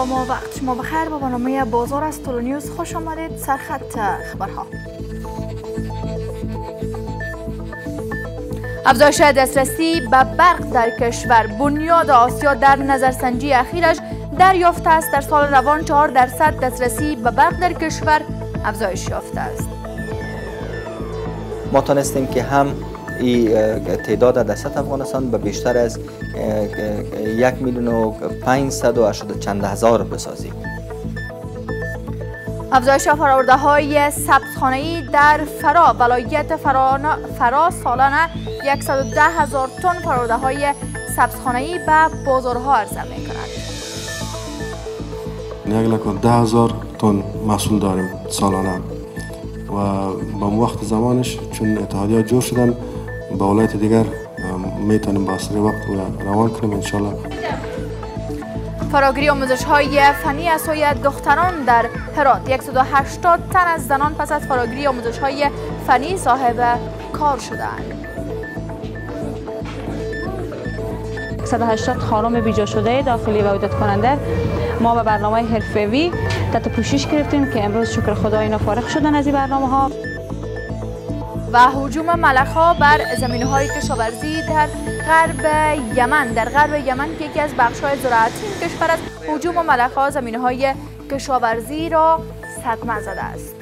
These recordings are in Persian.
سلام و وقت شما بخیر. با برنامه بازار از طول نیوز خوش آمدید. سرخط خبرها: افزایش دسترسی به برق در کشور. بنیاد آسیا در نظرسنجی اخیرش دریافته است در سال روان 4% دسترسی به برق در کشور افزایش یافته است. ما تانستیم که هم تعداد دست افغانستان به بیشتر از 1,580,000 بسازیم. افزایش فرآورده های سبزخانه‌ای در ولایت فرا سالانه 110,000 تن فرآورده های سبزخانه‌ای به بازارها عرضه می کند. 110,000 تن محصول داریم سالانه و با وقت زمانش چون اتحادیه جور شدن با ولایت دیگر میتونیم با اسرع وقت روان کنیم انشالله. فراگیری آموزش های فنی از سوی دختران در هرات. 180 تن از زنان پس از فراگیری آموزش های فنی صاحب کار شدند. 180 خانم بیجا شده داخلی و عودت کننده ما به برنامه حرفه‌ای تحت پوشش گرفتیم که امروز شکر خدا اینا فارغ شدن از این برنامه ها. و هجوم ملخ‌ها بر زمین‌های کشاورزی در غرب یمن که یکی از بخش‌های زراعتی کشور است. هجوم ملخ‌ها زمین‌های کشاورزی را صدمه زده است.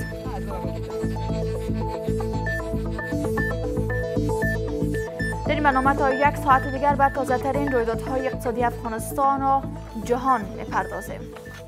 در این برنامه تا یک ساعت دیگر به تازه‌ترین رویدادهای اقتصادی افغانستان و جهان می‌پردازیم.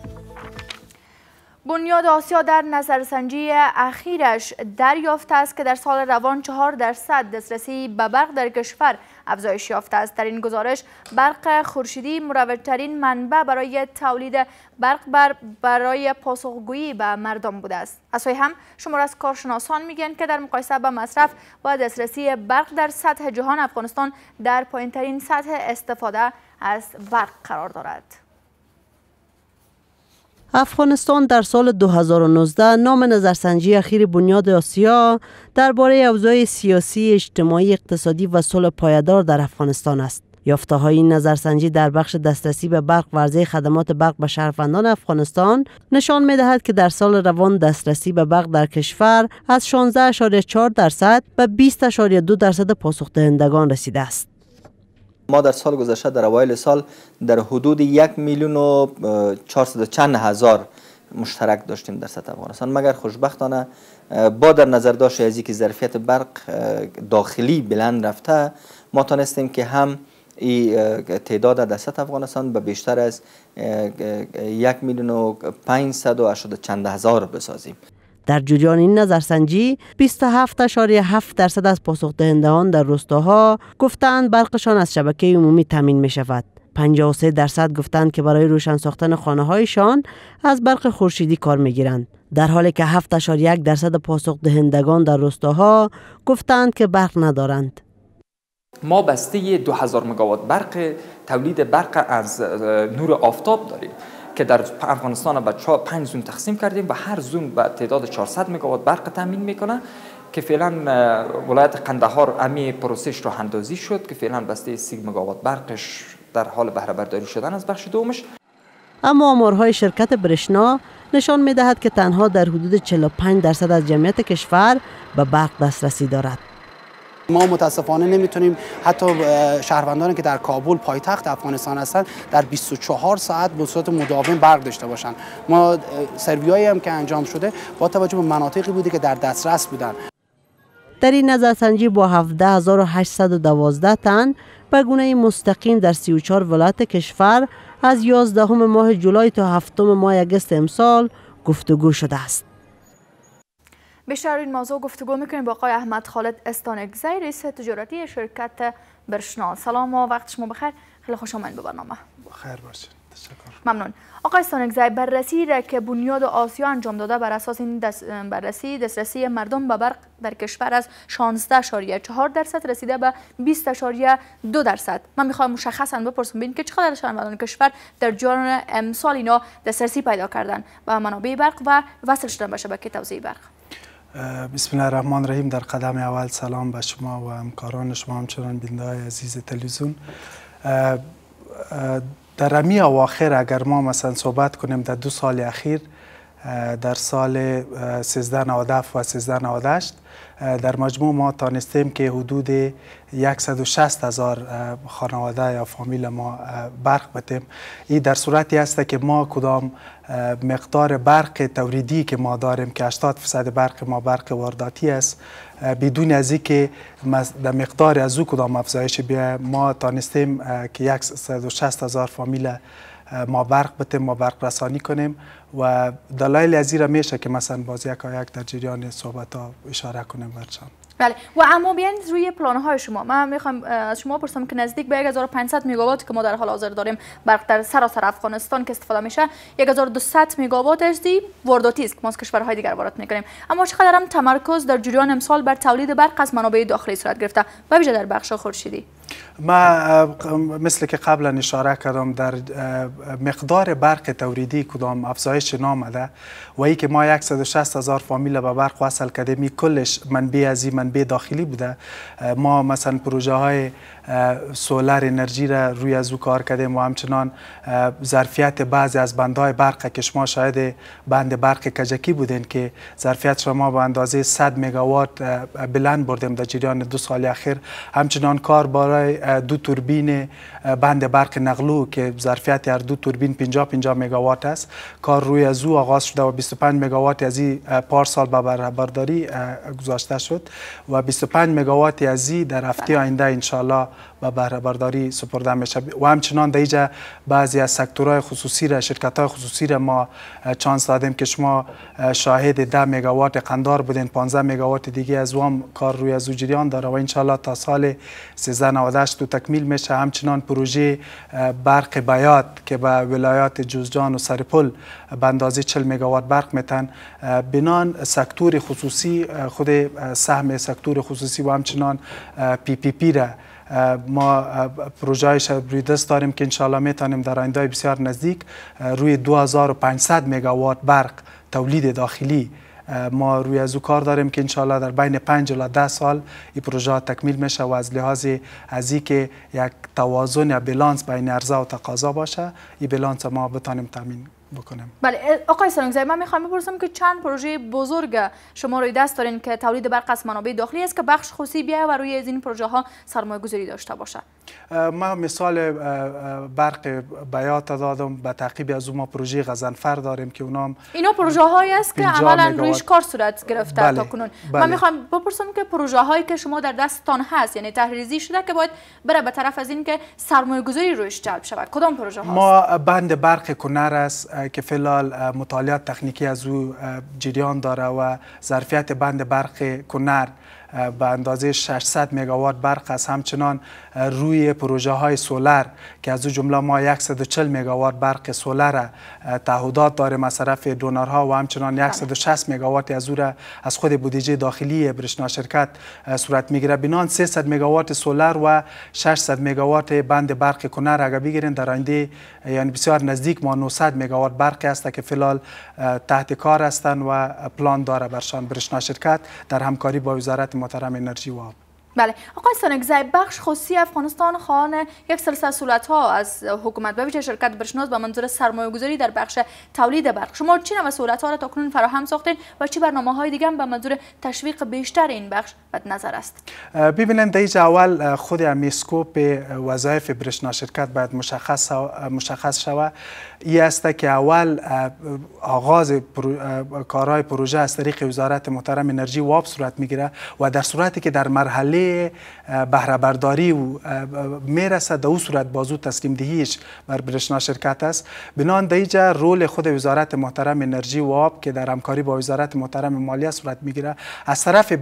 بنیاد آسیا در نظرسنجی اخیرش دریافته است که در سال روان 4% دسترسی به برق در کشور افزایش یافته است. در این گزارش برق خورشیدی مروج‌ترین منبع برای تولید برق برای پاسخگویی به مردم بوده است. از سوی هم شمار از کارشناسان میگن که در مقایسه با مصرف و دسترسی برق در سطح جهان افغانستان در پایین‌ترین سطح استفاده از برق قرار دارد. افغانستان در سال 2019 نام نظرسنجی اخیر بنیاد آسیا درباره اوضاع سیاسی، اجتماعی، اقتصادی و صلح پایدار در افغانستان است. یافته‌های این نظرسنجی در بخش دسترسی به برق و عرضه خدمات برق به شهروندان افغانستان نشان می‌دهد که در سال روان دسترسی به برق در کشور از 16.4% به 20.2% پاسخ دهندگان رسیده است. ما در سال گذشته در اوایل سال در حدود 1,400,000 مشترک داشتیم در سطح افغانستان، مگر خوشبختانه با در نظر داشت از اینکه ظرفیت برق داخلی بلند رفته ما تانستیم که هم تعداد در سطح افغانستان به بیشتر از 1,580,000 بسازیم. در جریان این نظرسنجی 27.7% از پاسخ دهندگان در روستاها گفتند برقشان از شبکه عمومی تامین می شود. 53% گفتند که برای روشن ساختن خانه هایشان از برق خورشیدی کار می گیرند. در حالی که 7.1% پاسخ دهندگان در روستاها گفتند که برق ندارند. ما بسته 2000 مگاوات برق تولید برق از نور آفتاب داریم که در افغانستان به 5 زون تقسیم کردیم و هر زون به تعداد 400 مگاوات برق تامین میکنه که فعلا ولایت قندهار امی پروسش راه اندازی شد که فعلا بسته 30 مگاوات برقش در حال بهره برداری شدن از بخش دومش. اما آمارهای شرکت برشنا نشان میدهد که تنها در حدود 45% از جمعیت کشور به برق دسترسی دارد. ما متاسفانه نمیتونیم حتی شهروندانی که در کابل پایتخت افغانستان هستند در 24 ساعت به صورت مداوم برق داشته باشند. ما سروی‌هایی هم که انجام شده با توجه به مناطقی بوده که در دسترس بودند. در این نظرسنجی با 17,812 تن به گونه مستقیم در 34 ولایت کشور از 11 ماه جولای تا 7 ماه اگست امسال گفتگو شده است. بیشتر این موضوع گفتگو میکنیم با آقای احمد خالد استانکزی، رئیس تجارتی شرکت برشنا. سلام و وقت شما بخیر. خیلی خوش آمدید به برنامه. بخیر باشید. تشکر. ممنون. آقای استانکزی، بررسی را که بنیاد آسیا انجام داده بر اساس این بررسی دسترسی مردم به برق در کشور از 16.4% رسیده به 20.2%. من میخوام مشخصا بپرسم ببین که چقدر شهروندان کشور در جریان امسال اینا دسترسی پیدا کردن به منابع برق و وصل شدن به شبکه توزیع برق. بسم الله الرحمن الرحیم. در قدم اول سلام به شما و همکاران شما، همچنان بیننده های عزیز تلویزیون. در امی اواخر اگر ما مثلا صحبت کنیم در 2 سال اخیر، در سال 1397 و 1398 در مجموع ما تانستیم که حدود 160,000 خانواده یا فامیل ما برق بتیم. این در صورتی است که ما کدام مقدار برق تولیدی که ما داریم که 80% برق ما برق وارداتی است، بدون از اینکه در مقدار از او کدام افزایش بیاید، ما تانستیم که 160,000 فامیل ما برق بتیم، ما برق رسانی کنیم و دلایل از این میشه که مثلا باز یک در جریان صحبت ها اشاره کنیم برشان. بله. و اما بیاین روی پلان های شما، من میخوام از شما پرسم که نزدیک به 1500 مگاوات که ما در حال حاضر داریم برق در سراسر افغانستان که استفاده میشه، 1200 مگاوات ازدی وارداتی است که ما از کشورهای دیگر وارد میکنیم. اما چقدر هم تمرکز در جریان امسال بر تولید برق از منابع داخلی صورت گرفته و ویژه در بخش خورشیدی؟ ما مثل که قبلا اشاره کردم در مقدار برق تولیدی کدام افزایش نامده و ای که ما 160,000 فامیل به برق وصل کردیم، کلش منبع از این منبع داخلی بوده. ما مثلا پروژه های سولار انرژی را روی از او کار کردیم و همچنان ظرفیت بعضی از بندهای برق که شما شاید بند برق کجکی بودین که ظرفیت شما به اندازه 100 مگاوات بلند بردیم در جریان 2 سال اخیر. همچنان کار برای 2 توربین بند برق نقلو که ظرفیت هر 2 توربین 50 مگاوات است، کار روی از او آغاز شده و 25 مگاوات از این پارسال به بهره‌برداری گذاشته شد و 25 مگاوات از این در هفته آینده انشالله به بهره‌برداری سپرده میشه. و همچنان در اینجا بعضی از سکتورهای خصوصی را، شرکت‌های خصوصی را ما چانس دادیم که شما شاهد 10 مگاوات قندار بودین، 15 مگاوات دیگه از وام کار روی از جریان داره و انشالله تا سال 1398 تکمیل میشه. همچنان پروژه برق بیات که به ولایات جوزجان و سرپل به اندازه 40 مگاوات برق میتن، بنان سکتور خصوصی خود سهم سکتور خصوصی و همچنان PPP را ما پروژه‌اش روی دست داریم که انشالله میتونیم در آینده بسیار نزدیک روی 2500 مگاوات برق تولید داخلی ما روی از او کار داریم که انشالله در بین 5 الی 10 سال این پروژه تکمیل میشه و از لحاظ از اینکه یک توازن یا بالانس بین عرضه و تقاضا باشه، این بالانس ما بتونیم تامین بکنیم. بله آقای سرنگزی، من میخوام بپرسم که چند پروژه بزرگ شما روی دست دارین که تولید برق از منابع داخلی است که بخش خصوصی بیاید و روی از این پروژه ها سرمایه گذاری داشته باشه؟ ما مثال برق بیات دادم، به تعقیب از اون ما پروژه غزنفر داریم که اینا پروژه هایی است که عملا رویش کار صورت گرفته تا کنون. من میخوام بپرسم که پروژه هایی که شما در دستتان هست، یعنی طرح‌ریزی شده که باید بره به طرف از این که سرمایه گذاری رویش جلب شود، کدام پروژه هاست؟ ما بند برق کنر است که فعلا مطالعات تکنیکی از او جریان داره و ظرفیت بند برق کنر به اندازه 600 مگاوات برق است. همچنان روی پروژه های سولار که از او جمله ما 140 مگاوات برق سولار تعهدات داریم از طرف دونرها و همچنان 160 مگاوات از او را از خود بودجه داخلی برشنا شرکت صورت میگیره. بنان 300 مگاوات سولار و 600 مگاوات بند برق کنر اگر بگیرین در آینده یعنی بسیار نزدیک ما 900 مگاوات برق است که فعلا تحت کار هستند و پلان داره برشان برشنا شرکت در همکاری با وزارت محترم انرژی و آب. بله آقای سانگزی، بخش خصوصی افغانستان خواهان یک سلسله سهولت‌ها از حکومت به ویژه شرکت برشناس به منظور سرمایه‌گذاری در بخش تولید برق. شما چه نوع سهولت‌ها را تاکنون فراهم ساختین و چه برنامه‌های دیگه به منظور تشویق بیشتر این بخش مد نظر است؟ ببینید در اینجا اول خود اسکوپ وظایف برشنا شرکت باید مشخص شود. این است که اول آغاز کارهای پروژه از طریق وزارت محترم انرژی و آب صورت میگیره و در صورتی که در مرحله بهره برداری و میرسه در او صورت بازو تسلیم دهیش بر برشنا شرکت است. بنان در اینجا رول خود وزارت محترم انرژی و آب که در همکاری با وزارت محترم مالیه صورت میگیره از طرف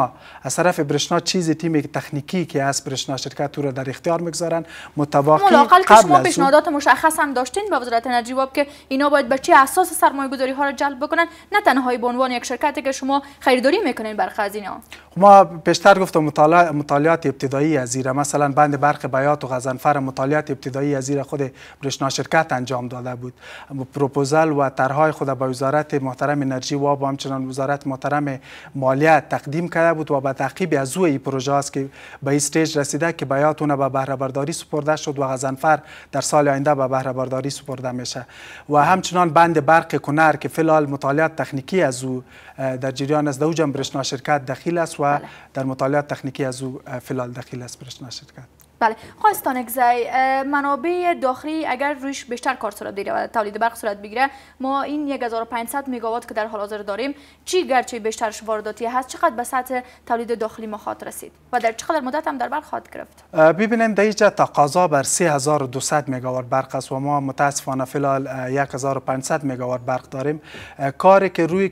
برشنا چیز تیم تکنیکی که از برشنا شرکت رو در اختیار میگذارن متواقع قبل شما پیشنهادات مشخص هم داشتین با وزارت انرژی و آب که اینا باید به چه اساس سرمایه‌گذاری ها را جلب بکنن، نه تنها به عنوان یک شرکتی که شما خریداری میکنین برخی از اینا؟ ما پیشتر گفتم مطالعات ابتدایی از زیر، مثلا بند برق بیات و غضنفر مطالعات ابتدایی از زیر خود برشنا شرکت انجام داده بود. پروپوزال و طرحهای خود به وزارت محترم انرژی و آب و همچنان وزارت محترم مالیه تقدیم کرده بود و به تعقیب از او این پروژه است که به استیج رسیده که بیات اون به بهره برداری سپرده شد و غضنفر در سال آینده به بهره برداری سپرده میشه. و همچنان بند برق کنر که فعلا مطالعات تکنیکی از او در جریان است، او هم برشنا شرکت دخیل است و در مطالعات تکنیکی از او فعلا دخیل است برشنا شرکت. بله، خواستان اگزای منابع داخلی اگر رویش بیشتر کار صورت بگیره و تولید برق صورت بگیره، ما این 1500 مگاوات که در حال حاضر داریم چی گرچه بیشترش وارداتی هست، چقدر به سطح تولید داخلی ما خواهد رسید و در چقدر مدت هم در بر خواهد گرفت؟ ببینیم در اینجا تقاضا بر 3200 مگاوات برق است و ما متاسفانه فعلا 1500 مگاوات برق داریم. کاری که روی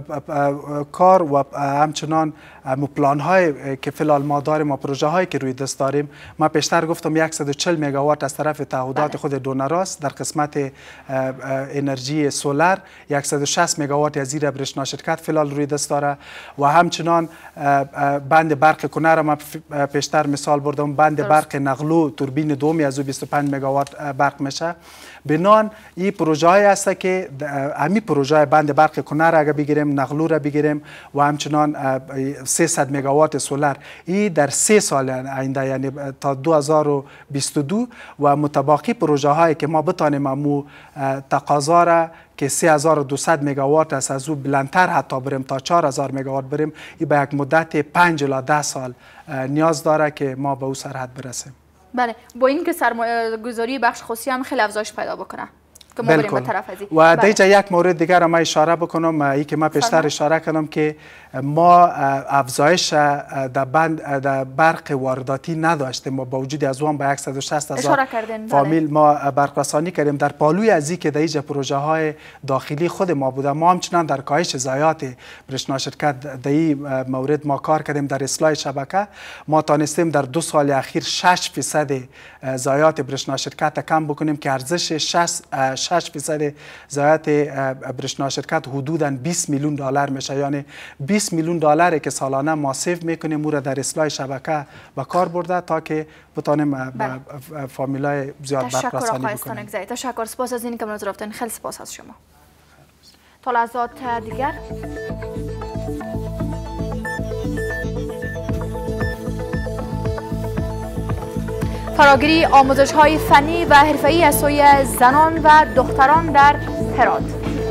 کار و همچنان پلان های که فعلا ما داریم و پروژه هایی که روی دست داریم، ما پیشتر گفتم 140 مگاوات از طرف تعهدات خود دونراست در قسمت انرژی سولر، 160 مگاوات از زیر برشنا شرکت فعلا روی دست داره و همچنان بند برق کنر ما پیشتر مثال بردم، بند برق نقلو توربین دومی از او 25 مگاوات برق میشه. بنان این پروژه های است که همین پروژه بند برق کنر اگر بگیریم، نقلو را بگیریم و همچنان 300 مگاوات سولر، این در 3 سال آینده یعنی تا 2022 و متباقی پروژه هایی که ما بتانیم امو تقاضا را که 3200 مگاوات است از او بلندتر حتی بریم تا 4000 مگاوات بریم، این به یک مدت 5 الی 10 سال نیاز داره که ما به او سرحد برسیم. بله، با اینکه سرمایه گذاری بخش خصوصی هم خیلی افزایش پیدا بکنه که ما بریم به طرف ازی. و دیگه یک مورد دیگر ما اشاره بکنم، ای که ما پیشتر اشاره کردم که ما افزایش در برق وارداتی نداشتیم و با وجود از اون به 160,000 فامیل ما برق رسانی کردیم. در پالوی ازی که در اینجا پروژه های داخلی خود ما بوده، ما همچنان در کاهش ضایعات برشنا شرکت در این مورد ما کار کردیم. در اصلاح شبکه ما تانستیم در 2 سال اخیر 6% ضایعات برشنا شرکت کم بکنیم که ارزش 6% ضایعات برشنا شرکت حدوداً 20 میلیون دلار میشه، یعنی 20 میلیون دلاری که سالانه ما سیو میکنیم او را در اصلاح شبکه و کار برده تا که بتانیم فامیلای زیاد برق رسانی بکنیم. تشکر، سپاس از این که منظور رفتن، خیلی سپاس از شما. تا لحظات دیگر فراگیری آموزش‌های فنی و حرفه‌ای از سوی زنان و دختران در هرات.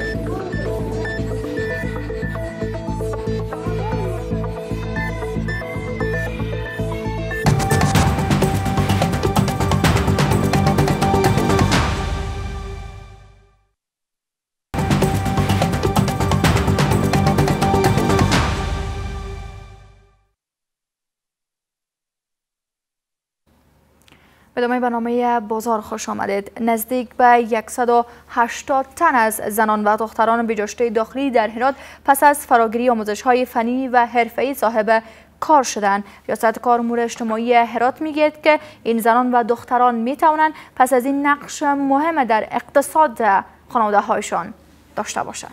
به ادامه برنامه بازار خوش آمدید. نزدیک به 180 تن از زنان و دختران بجاشته داخلی در هرات پس از فراگیری آموزش‌های فنی و حرفه‌ای صاحب کار شدند. ریاست کار امور اجتماعی هرات میگه که این زنان و دختران میتوانند پس از این نقش مهم در اقتصاد خانواده‌هایشان داشته باشند.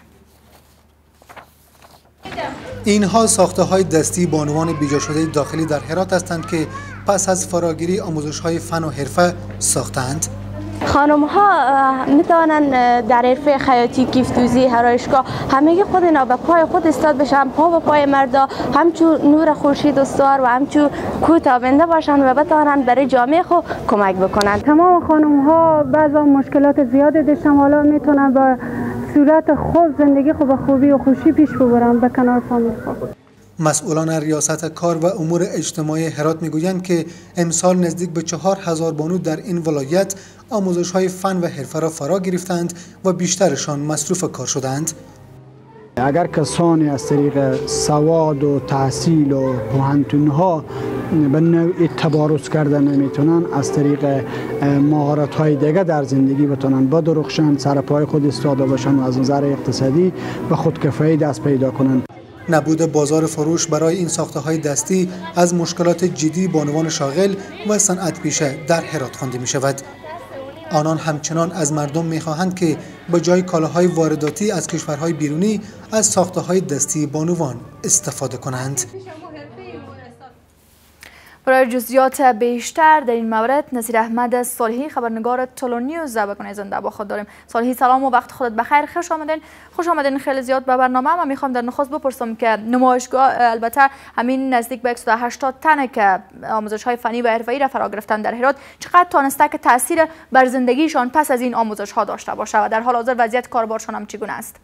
اینها ساخته‌های دستی بانوان بیجا شده داخلی در هرات هستند که پس از فراگیری آموزش‌های فن و حرفه ساختند. خانم‌ها می‌توانند در حرفه خیاطی، کیفتوزی، هرایشگاه همگی خود اینا به پای خود استاد بشن، پا به پای مردا همچون نور خورشید استوار و همچون کوه تابنده باشند و بتوانند برای جامعه خود کمک بکنند. تمام خانم‌ها بعضا مشکلات زیادی داشتن، حالا میتونن با صورت خوب زندگی خوب و خوبی و خوشی پیش ببرن به کنار فامیل خود. مسئولان ریاست کار و امور اجتماعی هرات میگویند که امسال نزدیک به 4000 بانو در این ولایت آموزش‌های فن و حرفه را فرا گرفتند و بیشترشان مصروف کار شدند. اگر کسانی از طریق سواد و تحصیل و پوهنتون‌ها به نوعی تبارز کردن نمیتونن، از طریق مهارت‌های دیگه در زندگی بتونن بدرخشن، سر پای خود ایستاده باشن و از نظر اقتصادی به خودکفایی دست پیدا کنند. نبود بازار فروش برای این ساخته‌های دستی از مشکلات جدی بانوان شاغل و صنعت پیشه در هرات خوانده می شود. آنان همچنان از مردم می‌خواهند که به جای کالاهای وارداتی از کشورهای بیرونی از ساخته‌های دستی بانوان استفاده کنند. برای جزئیات بیشتر در این مورد نصیر احمد صالحی خبرنگار تولونیوز به زنده با خود داریم. صالحی سلام و وقت خودت بخیر. خوش آمدین خیلی زیاد به برنامه. من میخوام در نخست بپرسم که نمایشگاه البته همین نزدیک به 180 تنه که آموزش های فنی و حرفه‌ای را فرا گرفتن در هرات چقدر تانسته که تاثیر بر زندگیشان پس از این آموزش ها داشته باشه و در حال حاضر وضعیت کاربارشان هم چگونه است؟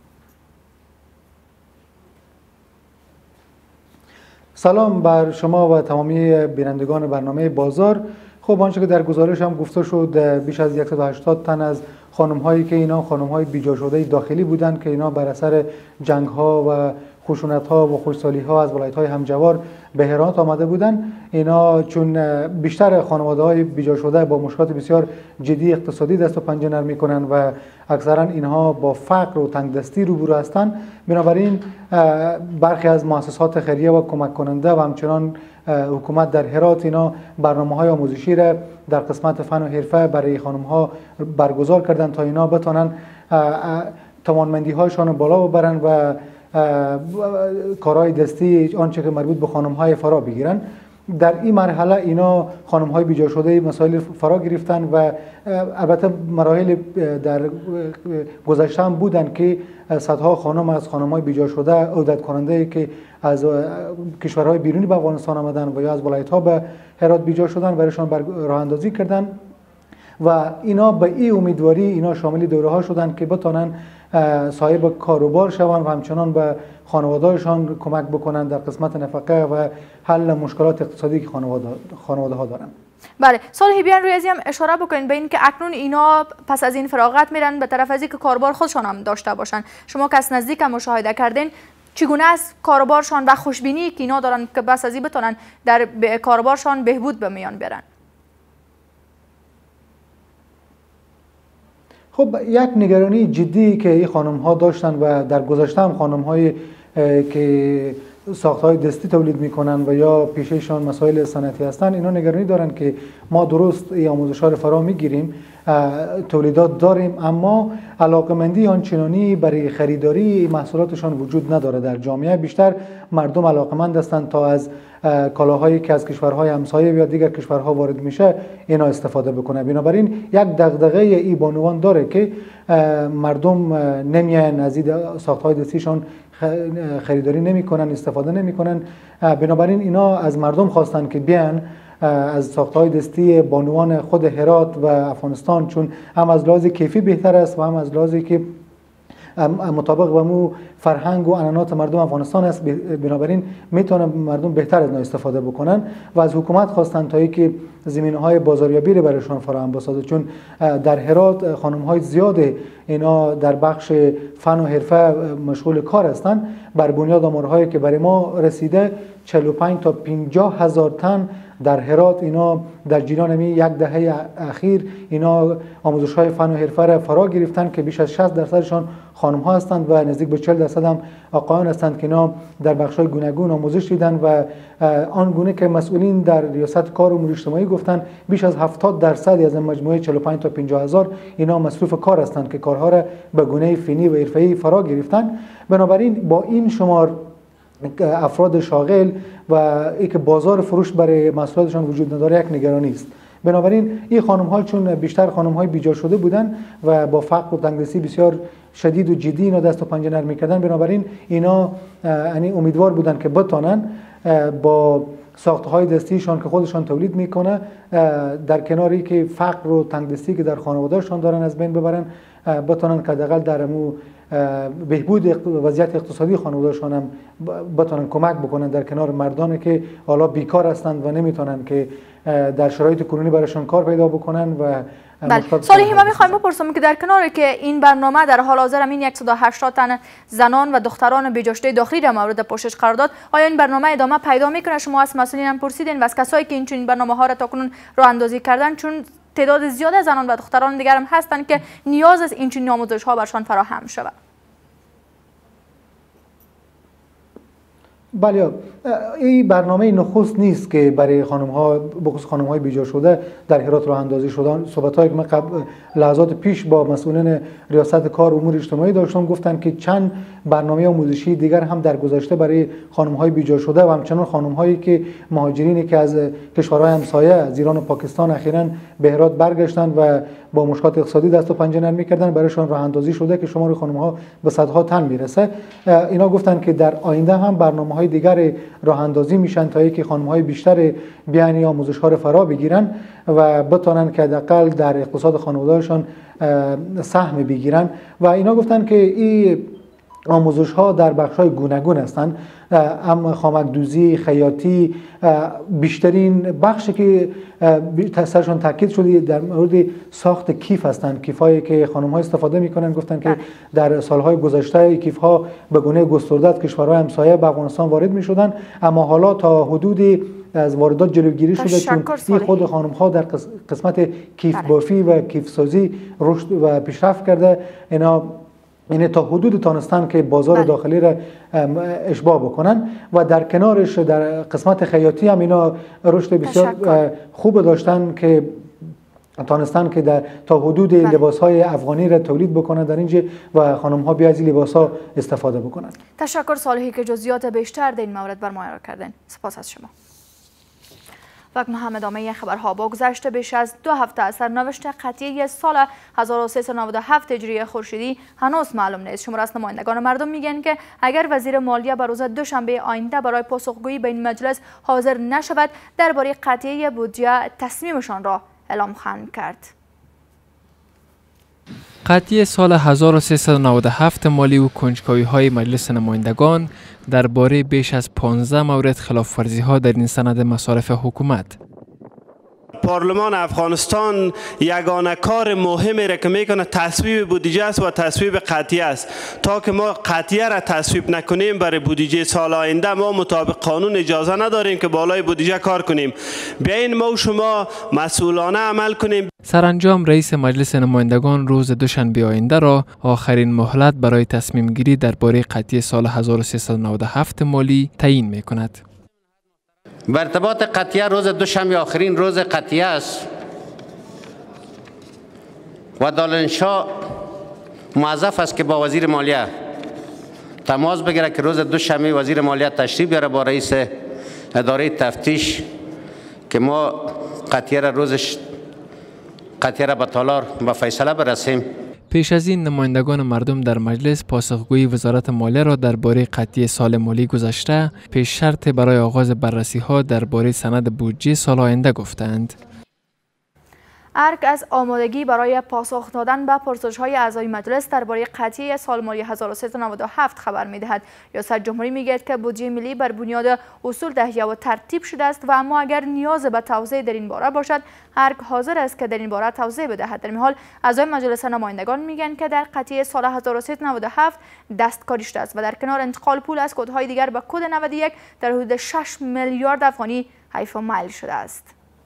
سلام بر شما و تمامی بینندگان برنامه بازار. خب آنچه که در گزارش هم گفته شد بیش از 180 تن از خانم هایی که اینا خانم های بیجا شده داخلی بودند که اینا بر اثر جنگ ها و خشونت ها و خوشسالی ها از ولایت های همجوار به هرات آمده بودند. اینا چون بیشتر خانواده های بیجا شده با مشکلات بسیار جدی اقتصادی دست و پنجه نرم میکنند و اکثرا اینها با فقر و تنگدستی روبرو هستند، بنابراین برخی از مؤسسات خیریه و کمک کننده و همچنان حکومت در هرات اینا برنامه‌های آموزشی را در قسمت فن و حرفه برای خانم‌ها برگزار کردن تا اینا بتونن توانمندی هایشان بالا ببرن و کارهای دستی آنچه که مربوط به خانم‌های فرا بگیرن. در این مرحله اینا خانم‌های بیجا شده مسائل فرا گرفتن و البته مراحل در گذشته هم بودن که صدها خانم از خانم‌های بیجا شده عودت کننده که از کشورهای بیرونی به افغانستان آمدن و یا از ولایت‌ها به هرات بیجا شدن برایشان راه اندازی کردن و اینا به این امیدواری اینا شامل دوره‌ها شدن که بتونن صاحب کاروبار شوند و همچنان به خانواده‌شان کمک بکنند در قسمت نفقه و حل مشکلات اقتصادی که خانواده‌ها دارند. بله، صالحی بیان روی از هم اشاره بکنید به این که اکنون اینا پس از این فراغت میرن به طرف از اینکه کاروبار خودشان هم داشته باشن. شما که از نزدیک هم مشاهده کردین چگونه است کاروبارشان و خوشبینی که اینا دارن که بس از این بتونن در کاروبارشان بهبود به میان برن؟ خب یک نگرانی جدی که این خانم ها داشتن و در گذشته هم خانم های که ساختهای دستی تولید میکنن و یا پیشهشان مسائل صنعتی هستن اینا نگرانی دارن که ما درست این آموزش ها رو فرا میگیریم، تولیدات داریم، اما علاقمندی آنچنانی برای خریداری محصولاتشان وجود نداره در جامعه. بیشتر مردم علاقمند هستند تا از کالاهایی که از کشورهای همسایه یا دیگر کشورها وارد میشه اینا استفاده بکنه. بنابراین یک دغدغه ای بانوان داره که مردم نمیان از این ساختهای دستیشان خریداری نمیکنن، استفاده نمیکنن. بنابراین اینا از مردم خواستن که بیان از ساختهای دستی بانوان خود هرات و افغانستان، چون هم از لحاظ کیفی بهتر است و هم از لحاظی که مطابق با مو فرهنگ و عنعنات مردم افغانستان است، بنابراین میتونه مردم بهتر از اینا استفاده بکنن و از حکومت خواستن تا اینکه زمینه‌های بازاریابی رو برایشان فراهم بسازه، چون در هرات خانم‌های زیاد اینا در بخش فن و حرفه مشغول کار هستند. بر بنیاد آمارهایی که برای ما رسیده 45 تا 50 هزار تن در هرات اینا در جریان یک دهه اخیر اینا آموزش‌های فن و حرفه را فرا گرفتن که بیش از 60% خانم‌ها هستند و نزدیک به 40% هم آقایان هستند که اینا در بخش‌های گوناگون آموزش دیدن و آن گونه که مسئولین در ریاست کار و امور اجتماعی گفتن بیش از 70% از مجموعه 45 تا 50 هزار اینا مصروف کار هستند که کارها را به گونه فنی و حرفه‌ای فرا گرفتن. بنابراین با این شمار افراد شاغل و اینکه بازار فروش برای محصولاتشان وجود نداره یک نگرانی است. بنابراین این خانم ها چون بیشتر خانم های بیجا شده بودن و با فقر و تنگدستی بسیار شدید و جدی اینا دست و پنجه نرم می‌کردن، بنابراین اینا یعنی امیدوار بودن که بتونن با ساختهای دستیشان که خودشان تولید میکنه در کناری که فقر و تنگدستی که در خانواده‌شان دارن از بین ببرن، بتونن که حداقل در بهبود وضعیت اقتصادی خانواده‌شان هم بتونن کمک بکنن در کنار مردانی که حالا بیکار هستند و نمیتونن که در شرایط کنونی برایشان کار پیدا بکنن. و صالحی ما میخوایم بپرسم که در کناری که این برنامه در حال حاضر این 180 تن زنان و دختران بیجاشته داخلی را مورد پوشش قرار داد، آیا این برنامه ادامه پیدا میکنه؟ شما از مسئولین هم پرسیدین و از کسایی که این برنامه ها را تاکنون راه اندازی کردن، چون تعداد زیاد زنان و دختران دیگر هم هستند که نیاز از این آموزش ها برشان فراهم شود. بله، این برنامه نخست نیست که برای خانم‌ها بخصوص خانم‌های بیجا شده در هرات راه اندازی شدن. صحبت‌هایی که من لحظات پیش با مسئولین ریاست کار و امور اجتماعی داشتم گفتن که چند برنامه آموزشی دیگر هم در گذشته برای خانم‌های بیجا شده و همچنان خانم‌هایی که مهاجرینی که از کشورهای همسایه از ایران و پاکستان اخیراً به هرات برگشتند و با مشکلات اقتصادی دست و پنجه نرم می‌کردن، برایشان راه اندازی شده که شمار خانم‌ها به صدها تن میرسه. اینا گفتن که در آینده هم برنامه‌های دیگر راه اندازی میشن تا اینکه خانم‌های بیشتر بیان آموزش‌ها را فرا بگیرن و بتونن که حداقل در اقتصاد خانواده‌شان سهم بگیرن. و اینا گفتن که این آموزش‌ها در بخش‌های گوناگون هستند، هم خامک دوزی، خیاطی، بیشترین بخشی که سرشان تاکید شده در مورد ساخت کیف هستند. کیفایی که خانم‌ها استفاده می‌کنن گفتن که در سال‌های گذشته کیف‌ها به گونه گسترده از کشورهای همسایه به افغانستان وارد می‌شدند، اما حالا تا حدودی از واردات جلوگیری شده چون این خود خانم‌ها در قسمت کیف بافی و کیف سازی رشد و پیشرفت کرده. اینا تا حدود تانستن که بازار داخلی را اشباع بکنن و در کنارش در قسمت خیاطی هم اینا رشد بسیار خوب داشتن که تانستن که تا حدود لباس‌های افغانی را تولید بکنن در اینجا و خانم‌ها بیا از این لباس‌ها استفاده بکنن. تشکر صالحی که جزئیات بیشتر در این مورد بر ما ارائه کردین. سپاس از شما. و هم ادامه خبرها بگذشته بیش از 2 هفته از سرنوشت قطعی سال 1397 هجری خورشیدی هنوز معلوم نیست. شمار از نمایندگان مردم میگن که اگر وزیر مالیه بر روز دوشنبه آینده برای پاسخگویی به این مجلس حاضر نشود درباره قطعی بودجه تصمیمشان را اعلام خواهند کرد. قطعی سال 1397 مالی و کنجکاوی‌های مجلس نمایندگان درباره بیش از 15 مورد خلاف‌ورزی‌ها در این سند مصارف حکومت. پارلمان افغانستان یگانه کار مهمی را که میکنه تصویب بودجه است و تصویب قطعیه است. تا که ما قطعیه را تصویب نکنیم برای بودجه سال آینده ما مطابق قانون اجازه نداریم که بالای بودجه کار کنیم. بیاین ما و شما مسئولانه عمل کنیم. سرانجام رئیس مجلس نمایندگان روز دوشنبه آینده را آخرین مهلت برای تصمیم گیری درباره قطعی سال 1397 مالی تعیین میکند. به ارتباط قطعیه روز دوشنبه آخرین روز قطعیه است و دالنشاه موظف است که با وزیر مالیه تماس بگیره که روز دوشنبه وزیر مالیه تشریف بیاره با رئیس اداره تفتیش که ما قطعیه را به تالار به فیصله برسیم. پیش از این نمایندگان مردم در مجلس پاسخگویی وزارت مالیه را درباره قطعی سال مالی گذشته پیش شرط برای آغاز بررسی‌ها درباره سند بودجه سال آینده گفتند. ارگ از آمادگی برای پاسخ دادن به پرسش‌های اعضای مجلس درباره قطعی سال مالی 1397 خبر می‌دهد. ریاست جمهوری می‌گوید که بودجه ملی بر بنیاد اصول تهیه و ترتیب شده است و اما اگر نیاز به توضیح در این باره باشد ارگ حاضر است که در این باره توضیح بدهد. در این حال اعضای مجلس نمایندگان میگن که در قطعی سال 1397 دستکاری شده است و در کنار انتقال پول از کدهای دیگر به کد 91 در حدود 6 میلیارد افغانی حیف و میل شده است.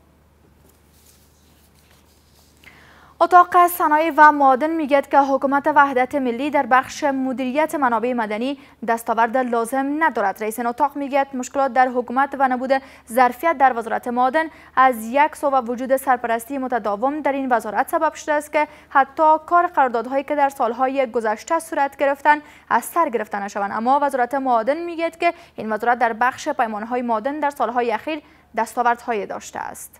اتاق صنایع و معادن میگوید که حکومت وحدت ملی در بخش مدیریت منابع مدنی دستاورد لازم ندارد. رئیس این اتاق میگوید مشکلات در حکومت و نبود ظرفیت در وزارت معادن از یک سو و وجود سرپرستی متداوم در این وزارت سبب شده است که حتی کار قراردادهایی که در سالهای گذشته صورت گرفتند از سر گرفته نشوند. اما وزارت معادن میگوید که این وزارت در بخش پیمانه‌های معادن در سالهای اخیر دستاوردهای داشته است.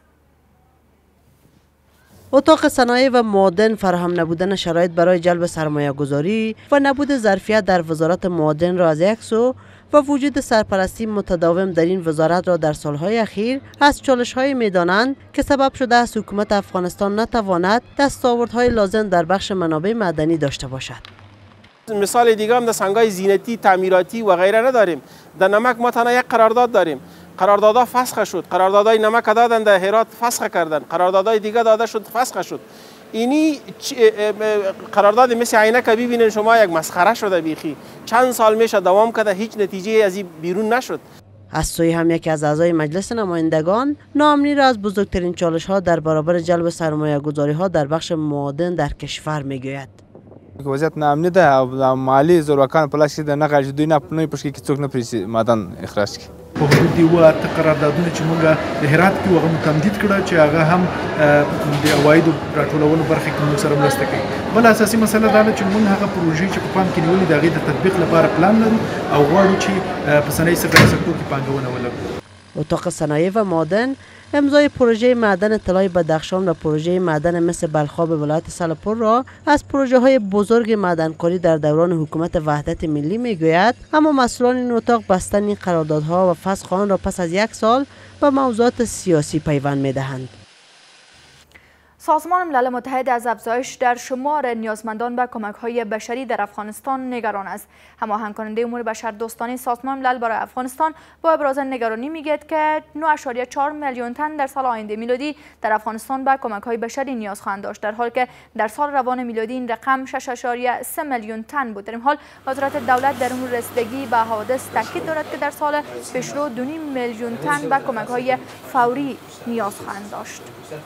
اتاق صنایع و معادن فراهم نبودن شرایط برای جلب سرمایه گذاری و نبود ظرفیت در وزارت معادن را از یک سو و وجود سرپرستی متداوم در این وزارت را در سالهای اخیر از چالش‌های می‌دانند که سبب شده است حکومت افغانستان نتواند دستاوردهای لازم در بخش منابع معدنی داشته باشد. مثال دیگه هم در سنگ‌های زینتی، تعمیراتی و غیره نداریم. در نمک ما تنها یک قرارداد داریم. قراردادها فسخ شد، قراردادهای نمک دادن در هرات فسخ کردن، قراردادهای دیگه داده شد فسخ شد. اینی قرارداد مثل عینک ببینین شما یک مسخره شده بیخی. چند سال میشه دوام کرده هیچ نتیجه از این بیرون نشد. از سوی هم یکی از اعضای مجلس نمایندگان ناامنی را از بزرگترین چالش ها در برابر جلب سرمایه گذاری ها در بخش معادن در کشور میگوید. وضعیت ناامنی ده او مالی زورواکان په لاس کې د نغه دوی نه پنوي پښکې کې څوک نه پریسي معدن اخراج کړي. په حدود یو اته قراردادونه چې موږ د هرات کې هغه تمدید کړه چې هغه هم د عوایدو راټولولو برخه کې موږ سره مرسته کوي. بل اساسي مسله دا ده چې موږ هغه پروژې چې په پام کې نیولې د هغې د تطبیق لپاره پلان لرو او غواړو چې په صنایع سکتور کې پانګونه ولرو. اتاق صنایع و معدن امضای پروژه معدن طلای بدخشان و پروژه معدن مس بلخاب ولایت سالپور را از پروژه های بزرگ معدنکاری در دوران حکومت وحدت ملی میگوید، اما مسئولان این اتاق بستن این قراردادها و فسخ آن را پس از 1 سال به موضوعات سیاسی پیوند میدهند. سازمان ملل متحد از افزایش در شمار نیازمندان به کمک‌های بشری در افغانستان نگران است. هماهنگ کننده امور بشردوستانه سازمان ملل برای افغانستان با ابراز نگرانی میگوید که 9.4 میلیون تن در سال آینده میلادی در افغانستان به کمک‌های بشری نیاز خواهند داشت، در حالی که در سال روان میلادی این رقم 6.3 میلیون تن بود. در این حال وزارت دولت در امور رسیدگی به حوادث تاکید دارد که در سال پیشرو 2.5 میلیون تن به کمک‌های فوری نیاز خواهند داشت.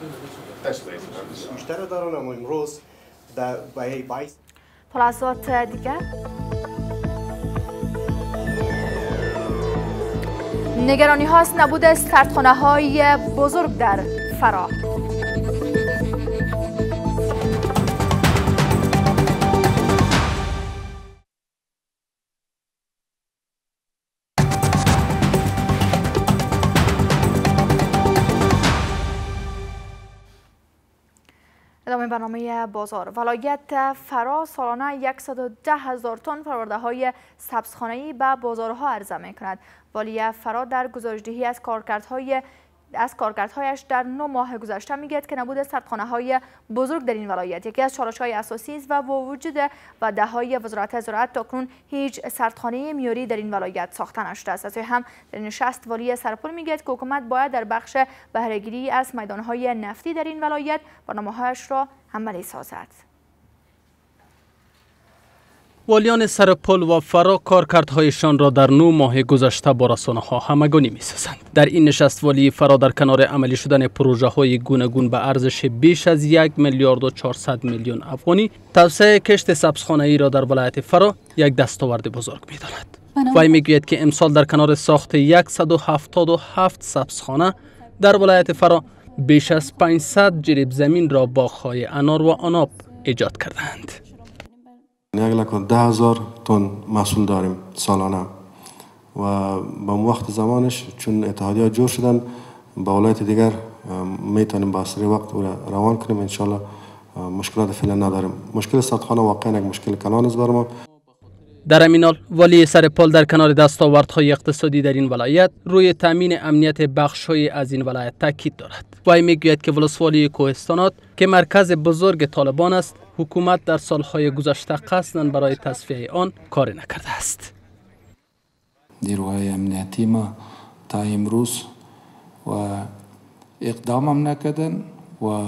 بیشتر دارن اما امروز در باعث پلازات دیگر نگرانی هاست نبود سردخانه های بزرگ در فرا. ادامه برنامه بازار. ولایت فرا سالانه 110,000 تن فرآورده های سبزخانه‌ای به بازارها عرضه می کند. والی فرا در گزارشدهی از کارکردهایش در 9 ماه گذشته میگوید که نبود سردخانه‌های بزرگ در این ولایت یکی از چالش‌های اساسی است و با وجود وعده‌های وزارت زراعت تاکنون هیچ سردخانه معیاری در این ولایت ساخته نشده است. از سوی هم در نشست والی سرپل میگوید که حکومت باید در بخش بهره‌گیری از میدان‌های نفتی در این ولایت برنامه‌هایش را عملی سازد. والیان سرپل و فرا کارکردهایشان را در 9 ماه گذشته با رسانه‌ها همگانی می‌سازند. در این نشست والی فرا در کنار عملی شدن پروژه‌های گوناگون به ارزش بیش از 1 میلیارد و 400 میلیون افغانی توسعه کشت سبزخانه‌ای را در ولایت فرا یک دستاورد بزرگ می‌داند. وی میگوید که امسال در کنار ساخت 177 سبزخانه در ولایت فرا بیش از 500 جریب زمین را باغ‌های انار و عناب ایجاد کردند. 110,000 تن محصول داریم سالانه و به وقت زمانش چون اتحادیه جور شدن با ولایت دیگر میتونیم با اسرع وقت روان کنیم. انشالله مشکلات فعلا نداریم. مشکل سردخانه واقعا یک مشکل کلان است بر ما. در همین حال والی سرپل در کنار دستاوردهای اقتصادی در این ولایت روی تامین امنیت بخش‌های از این ولایت تاکید دارد. وی میگوید که ولسوالی کوهستانات که مرکز بزرگ طالبان است، حکومت در سالهای گذشته قصداً برای تصفیه آن کار نکرده است. نیروهای امنیتی ما تا امروز و اقدامم نکردن و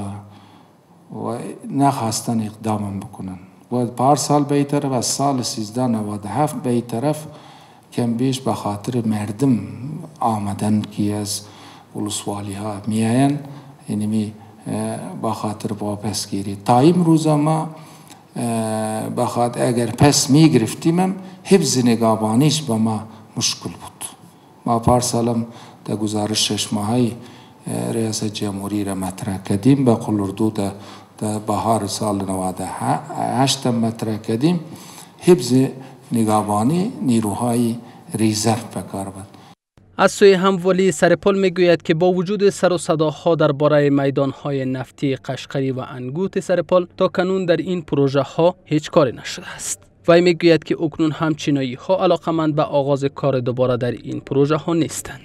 نخواستن اقدامم بکنن و پار سال به این طرف از سال 1397 به این طرف کم بیش به خاطر مردم آمدن که از ولسوالی ها میاین اینمی با خاطر واپس گیری تا امروز ما با خاطر اگر پس میگرفتیم حفظ نگهبانیش با ما مشکل بود. ما پارسالم در گزارش 6 ماهی ریاست جمهوری را مطرح کردیم به قلردو در بهار سال 98 مطرح کردیم حفظ نگهبانی نیروهای ریزرو بکار بود. از سوی هم والی سرپل میگوید که با وجود سر و صداها درباره میدانهای نفتی قشقری و انگوت سرپل تا کنون در این پروژه ها هیچ کاری نشده است. وی میگوید که اکنون هم چینایی ها علاقمند به آغاز کار دوباره در این پروژه ها نیستند.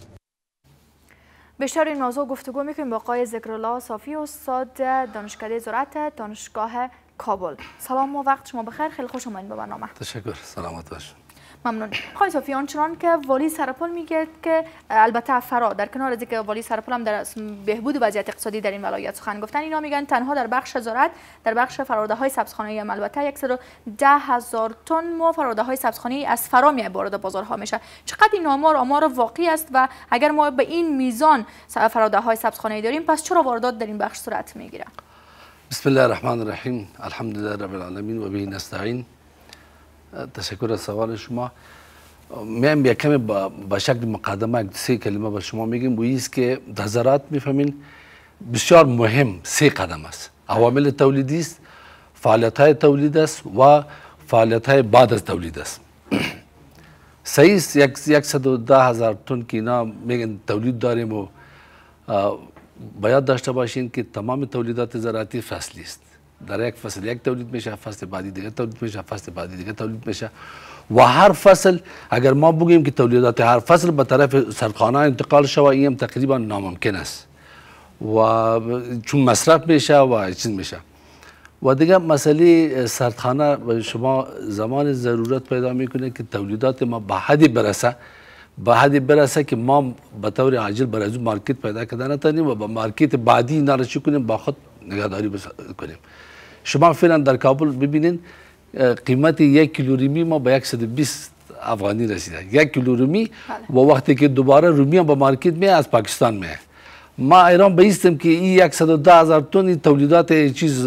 بیشتر این موضوع گفتگو میکنیم با آقای ذکرالله صافی، استاد دانشکده زراعت دانشگاه کابل. سلام و وقت شما بخیر، خیلی خوش آمدید به برنامه. تشکر، سلامت باشید. ممنون. آقای صافی، آنچنان که والی سرپل میگه که البته فرا در کنار از اینکه والی سرپل هم در بهبود وضعیت اقتصادی در این ولایت سخن گفتن، اینا میگن تنها در بخش زراعت در بخش فرآورده های سبزخانه‌ای هم البته 110,000 تن ما فرآورده های سبزخانه‌ای از فرا وارد بازارها میشه. چقدر این آمار واقعی است و اگر ما به این میزان فرآورده های سبزخانه‌ای داریم پس چرا واردات در این بخش صورت میگیره؟ بسم الله الرحمن الرحیم. الحمدلله رب العالمین و به نستعین. تشکر از سوال شما. میام یک کمی با شکل مقدمه 3 کلمه به شما میگم و است که زراعت میفهمین بسیار مهم 3 قدم است. عوامل تولیدی است، فعالیت های تولید است و فعالیت های بعد از تولید است. صحیح 110,000 تن که اینا میگن تولید داریم و باید داشته باشین که تمام تولیدات زراعتی فصلی است. در یک فصل یک تولید میشه، فصل بعدی دیگه تولید میشه، فصل بعدی دیگه تولید میشه و هر فصل اگر ما بگیم که تولیدات هر فصل به طرف سردخانه انتقال شود این هم تقریبا ناممکن است و چون مصرف میشه و چیز میشه و دیگه مسئله سردخانه به شما زمان ضرورت پیدا میکنه که تولیدات ما به حدی برسه که ما به طور عاجل برای از مارکت پیدا کردن نتونیم و با مارکت بعدی اینا رو چی کنیم با خود نگهداری کنیم. شما فعلا در کابل ببینین قیمت 1 کیلو رومی ما به 120 افغانی رسیده. 1 کیلو رومی و وقتی که دوباره رومی هم به مارکت میه از پاکستان میه. ما ایران بایستم که این 110,000 تن تولیدات چیز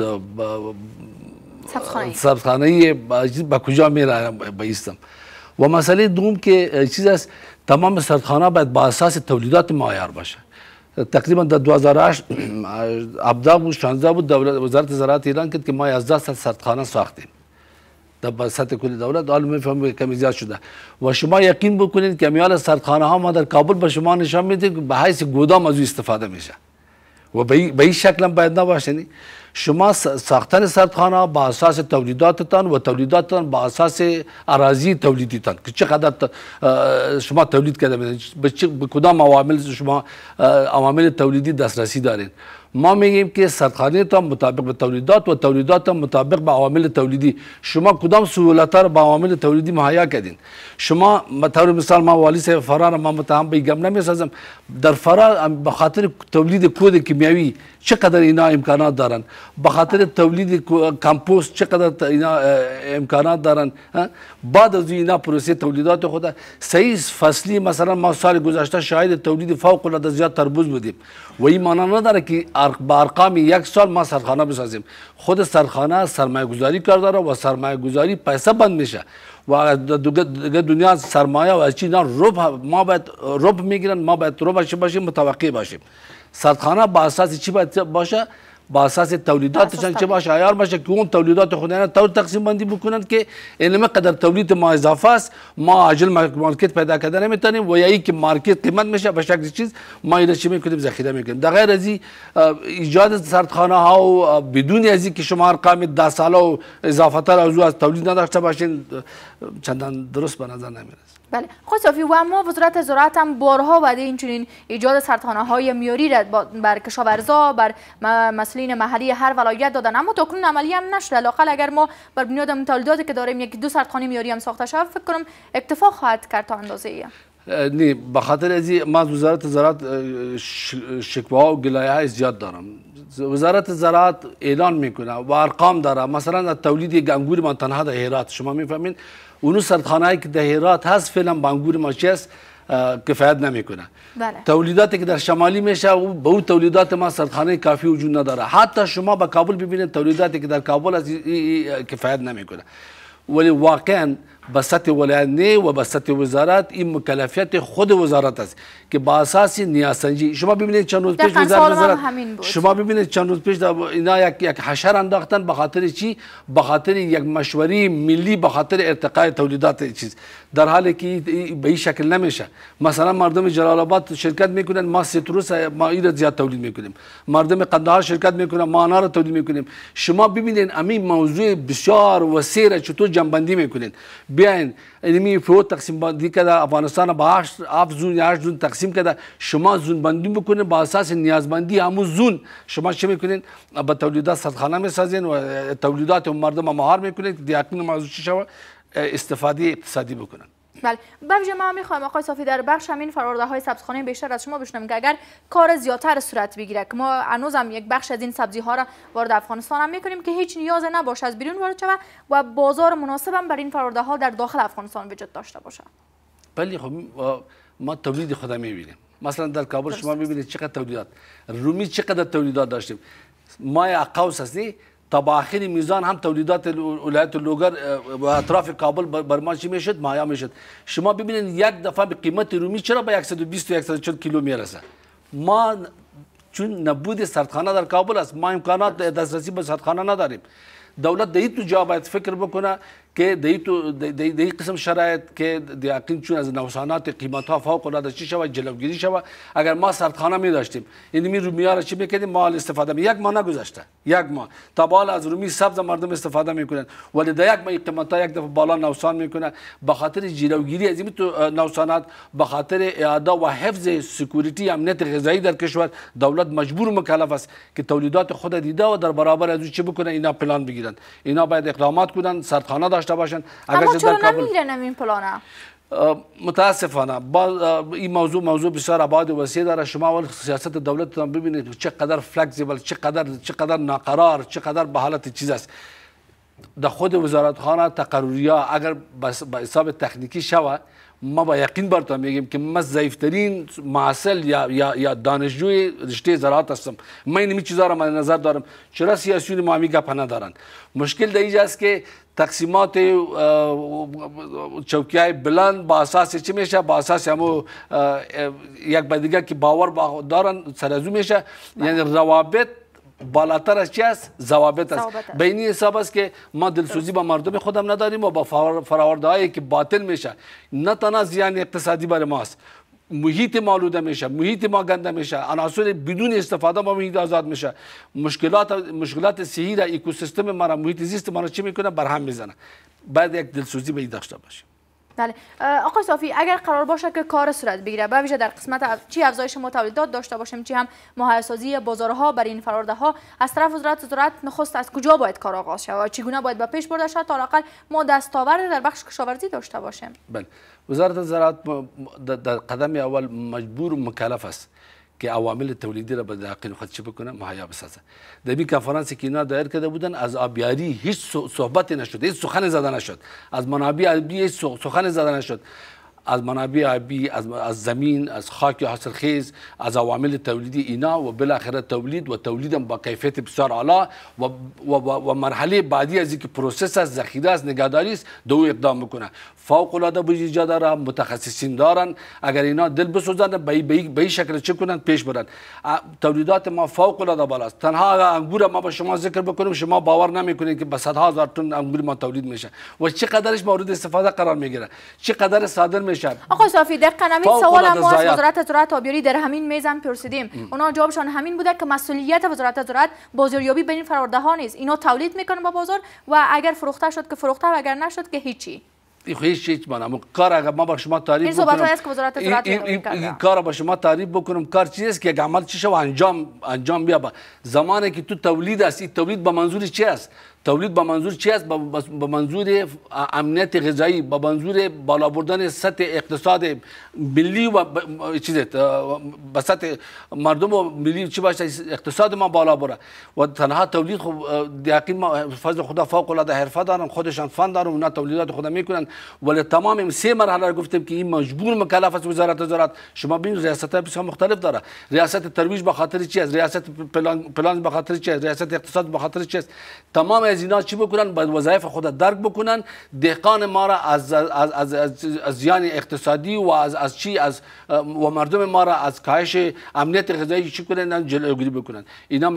سبزخانه‌ای با کجا میره بایستم. و مسئله دوم که چیز است تمام سردخانه باید با اساس تولیدات معیار باشه. تقریبا در 2008 ابدا بود 16 بود وزارت زراعت ایران کرد که ما 11 سردخانه ساختیم در سطح کل دولت. حالا میفهمم کمی زیاد شده و شما یقین بکنید که میال سردخانه ها ما در کابل به شما نشان میده که به حیث گودام از او استفاده میشه و به این شکل هم باید نباشه. شما ساختن سردخانه با اساس تولیداتتان و تولیداتتان با اساس اراضی تولیدیتان که چقدر شما تولید کرده به کدام عوامل شما عوامل تولیدی دسترسی دارین. ما میگیم که سردخانه تا مطابق به تولیدات و تولیدات مطابق به عوامل تولیدی شما کدام سهولت را با عوامل تولیدی مهیا کردین. شما مثلا مثال ما والی صاحب فرار ما متهم به گم نمیسازم در فرار به خاطر تولید کود کیمیایی چقدر اینا امکانات دارن، به خاطر تولید کمپوست چقدر اینا امکانات دارن. بعد از اینا پروسه تولیدات خود صحیح فصلی مثلا ما سال گذشته شاهد تولید فوق العاده زیاد تربوز بودیم و این معنی نداره که با ارقام 1 سال ما سردخانه بسازیم. خود سردخانه سرمایه گذاری کار داره و سرمایه گذاری پیسه بند میشه و دنیا سرمایه و از چینا ما باید رب میگیرن، ما باید رب باشیم متوقع باشیم. سردخانه با اساس چی باید باشه؟ با اساس تولیداتشان چه باشه عیار باشه که اون تولیدات خودیان طور تقسیم بندی بکنن که اینم قدر تولید ما اضافه است ما عاجل مارکت پیدا کردن نمیتونیم و یا ای که مارکت قیمت میشه به شکل چیز ما اینو چی میکنیم ذخیره میکنیم. در غیر از ایجاد سردخانه ها و بدون از که شما ارقام 10 ساله و اضافه تر از تولید نداشته باشین چندان درست به نظر نمیرسه. بله خود صافی و اما وزارت زراعت هم بارها وعده اینچنین ایجاد سردخانه های میاری را بر کشاورزا بر مسئولین محلی هر ولایت دادن اما تاکنون عملی هم نشده. لااقل اگر ما بر بنیاد تولیداتی که داریم 1-2 سردخانه میاری هم ساخته شود فکر کنم اکتفا خواهد کرد تا اندازه ای. نه به خاطر از ما از وزارت زراعت شکوه و گلایه های زیاد دارم. وزارت زراعت اعلان میکنه و ارقام داره مثلا تولید انگور ما تنها در هرات شما میفهمین اونو سردخانه‌ای که در هرات هست فعلا با انگور ما چیست کفایت نمیکنه. تولیداتی که در شمالی میشه و به اون تولیدات ما سردخانه کافی وجود نداره. حتی شما با کابل ببینید تولیداتی که در کابل از کفایت نمیکنه. ولی واقعا به سطح ولایت نه و به سطح وزارت این مکلفیت خود وزارت است که با اساس نیازسنجی شما ببینید چند روز پیش وزارت وزارت شما ببینید چند روز پیش اینا یک حشر انداختن به خاطر چی؟ به خاطر یک مشوره ملی به خاطر ارتقای تولیدات چیز در حالی که به این شکل نمیشه. مثلا مردم جلال آباد شرکت میکنن ما سیتروس ما این زیاد تولید میکنیم، مردم قندهار شرکت میکنن ما آنها را تولید میکنیم. شما ببینید همین موضوع بسیار وسیع چطور جنبندی میکنین. بیاین اینمی فروت تقسیم بندی کرده افغانستان با 7 زون یا 8 زون تقسیم کرده شما زون بندی بکنین با اساس نیازمندی همون زون شما چه میکنین با تولیدات سردخانه میسازین و تولیدات مردم مهار میکنین که دیاقین موضوع چی شود استفاده اقتصادی بکنن. بله بویژه ما میخوایم آقای صافی در بخش همین فرآورده های سبزخانه بیشتر از شما بشنویم که اگر کار زیادتر صورت بگیره که ما هنوز هم یک بخش از این سبزی ها را وارد افغانستان هم میکنیم که هیچ نیاز نباشه از بیرون وارد شود و بازار مناسب هم برای این فرآورده ها در داخل افغانستان وجود داشته باشه. بله خب ما تولید خود میبینیم. مثلا در کابل شما میبینید چقدر تولیدات رومی چقدر تولیدات داشتیم مایع قوس هستی تا با آخر میزان هم تولیدات ولایت لوگر و اطراف کابل برمان چی میشد؟ مایع میشد. شما ببینید یک دفعه به قیمت رومی چرا به 120 و 140 کیلو میرسه؟ ما چون نبود سردخانه در کابل است، ما امکانات دسترسی به سردخانه نداریم. دولت در این جا باید فکر بکنه که در این قسم شرایط که دیقین چون از نوسانات قیمت ها فوق العاده چی شود جلوگیری شود. اگر ما سردخانه می داشتیم این می رومی ها را چی میکردیم؟ ما استفاده می یک ماه نگذشته، یک ماه تا بالا از رومی سبز مردم استفاده میکنن، ولی در یک ماه قیمت ها یک دفعه بالا نوسان میکنه. به خاطر جلوگیری از این نوسانات، به خاطر اعاده و حفظ سکیوریتی امنیت غذایی در کشور، دولت مجبور مکلف است که تولیدات خود دیده و در برابر از چی بکنه؟ اینا پلان بگیرن، اینا باید اقدامات کنن، سردخانه داشته باشن. اما چرا نمیگیرن این پلانه؟ متاسفانه این موضوع بسیار ابعاد وسیع داره. شما اول سیاست دولتتان ببینید چقدر فلکسیبل، چقدر ناقرار، چقدر به حالت چیز است. در خود وزارتخانه تقرری‌ها اگر به حساب تکنیکی شود، ما با یقین براتون میگیم که من ضعیفترین محصل یا دانشجوی رشته زراعت هستم. من این چیزا را مد نظر دارم. چرا سیاسیون ما میگه پناه دارن؟ مشکل در اینجاست که تقسیمات چوکیای بلند با اساس چی میشه؟ با اساس همو یک به دیگه که باور دارن سرازو میشه. یعنی روابط بالاتر از چی است؟ ضوابط است. به این حساب است که ما دلسوزی با مردم خودم نداریم و با فراورده هایی که باطل میشه. نه تنها زیان اقتصادی برای ماست، محیط ما آلوده میشه، محیط ما گنده میشه، عناصر بدون استفاده ما محیط آزاد میشه، مشکلات صحی را، اکوسیستم ما را، محیط زیست ما را چی میکنه؟ برهم میزنه. باید یک دلسوزی به این داشته باشیم. بله آقای صافی، اگر قرار باشه که کار صورت بگیره، به ویژه در قسمت چی افزایش ما تولیدات داشته باشیم، چی هم مهیاسازی بازارها برای این فرآورده ها، از طرف وزارت زراعت نخست از کجا باید کار آغاز شود و چگونه باید به پیش برده شود تا حداقل ما دستاورد در بخش کشاورزی داشته باشیم؟ بله، وزارت زراعت در قدم اول مجبور و مکلف است که عوامل تولیدی را به دقیق خود چی بکنه؟ مهیا بسازه. در این کنفرانسی که اینا دایر کرده بودن، از آبیاری هیچ صحبتی نشد، هیچ سخن زده نشد، از منابع آبی هیچ سخن زده نشد. از منابع آبی، از زمین، از خاک حاصلخیز، از عوامل تولیدی اینا و بالاخره تولید با کیفیت بسیار اعلی و مرحله بعدی از اینکه پروسس است، ذخیره است، نگهداری است، دو اقدام بکنه. فوق العاده بودجه داره، متخصصین دارن. اگر اینا دل بسوزن به این شکل چه کنن؟ پیش برن. تولیدات ما فوق العاده بالاست. تنها انگور ما با شما ذکر بکنیم، شما باور نمیکنید که به صدها هزار تن انگور ما تولید میشه و چقدرش مورد استفاده قرار میگیره، چقدر صادر میشه. آقای صافی، دقیقاً همین سوال ما از وزارت زراعت آبیاری در همین میز هم پرسیدیم. اونا جوابشان همین بوده که مسئولیت وزارت زراعت بازاریابی به این فرآورده ها نیست. اینا تولید میکنن با بازار و اگر فروخته شد که فروخته و اگر نشد که هیچی. هیچ مانم کار اگر ما با شما تعریف بکنم، این صحبت است که وزارت زراعت کار با شما تعریف بکنم، کار چیزی است که یک عمل چی شو انجام بیا. زمانی که تو تولید است، تولید به منظور چی است؟ تولید به منظور چی است؟ به منظور امنیت غذایی، به منظور بالا بردن سطح اقتصاد ملی و چیزه به سطح مردم و ملی چی باشه اقتصاد ما بالا بره. و تنها تولید خب یقین ما فضل خدا فوق العاده حرفه دارن، خودشان فن دارن، اونا تولیدات خود میکنن. ولی تمام سه مرحله گفتم که این مجبور مکلف است وزارت زراعت. شما ببین ریاست‌ها بسیار مختلف داره. ریاست ترویج به خاطر چی است؟ ریاست پلان به خاطر چی است؟ ریاست اقتصاد به خاطر چی است؟ تمام از اینا چی بکنن؟ باید وظایف خود درک بکنن. دهقان ما را از زیان اقتصادی و از چی از و مردم ما را از کاهش امنیت غذایی چی کنن؟ جلوگیری بکنن. اینا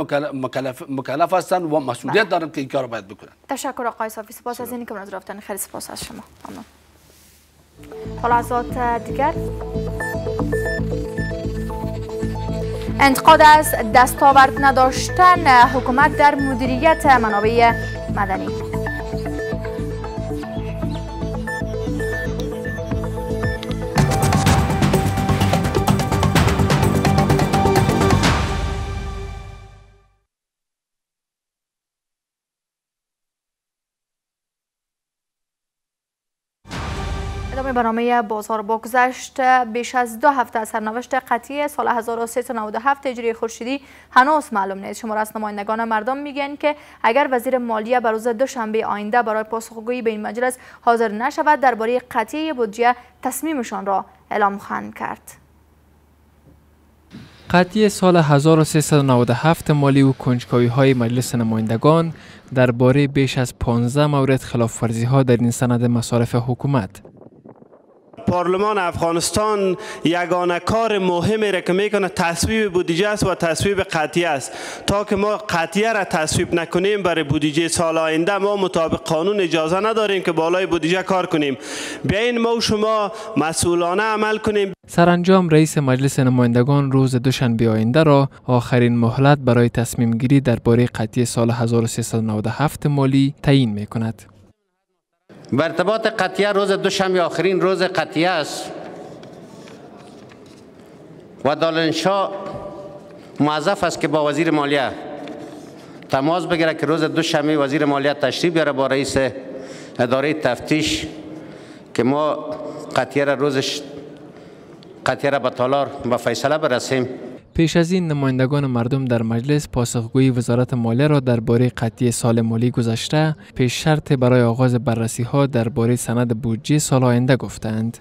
مکلف هستن و مسئولیت دارن که این کارو باید بکنن. تشکر آقای صافی، سپاس از اینکه منظور رفتن. خیلی سپاس از شما. ممنون. تا لحظات دیگر انتقاد از دستاورد نداشتن حکومت در مدیریت منابع مدنی. ادامه برنامه بازار بگذشت. بیش از 2 هفته از سرنوشت قطعی سال 1397 هجری خورشیدی هنوز معلوم نیست. شمار از نمایندگان مردم میگن که اگر وزیر مالیه به روز دوشنبه آینده برای پاسخگویی به این مجلس حاضر نشود، درباره قطعی بودجه تصمیمشان را اعلام خواهند کرد. قطعی سال 1397 مالی و کنجکاوی های مجلس نمایندگان درباره بیش از 15 مورد خلاف ورزی ها در این سند مصارف حکومت. پارلمان افغانستان یگانه کار مهمی را که میکنه تصویب بودجه است و تصویب قطعیه است. تا که ما قطعیه را تصویب نکنیم برای بودجه سال آینده ما مطابق قانون اجازه نداریم که بالای بودجه کار کنیم. بیاین ما و شما مسئولانه عمل کنیم. سرانجام رئیس مجلس نمایندگان روز دوشنبه آینده را آخرین مهلت برای تصمیم گیری درباره قطعی سال 1397 مالی تعیین می کند. به ارتباط قطعیه روز دوشنبه آخرین روز قطعیه است و دالنشاه موظف است که با وزیر مالیه تماس بگیره که روز دوشنبه وزیر مالیه تشریف بیاره با رئیس اداره تفتیش که ما قطعیه را به تالار به فیصله برسیم. پیش از این نمایندگان مردم در مجلس پاسخگویی وزارت مالیه را درباره قطعی سال مالی گذشته پیش شرط برای آغاز بررسی ها درباره سند بودجه سال آینده گفتند.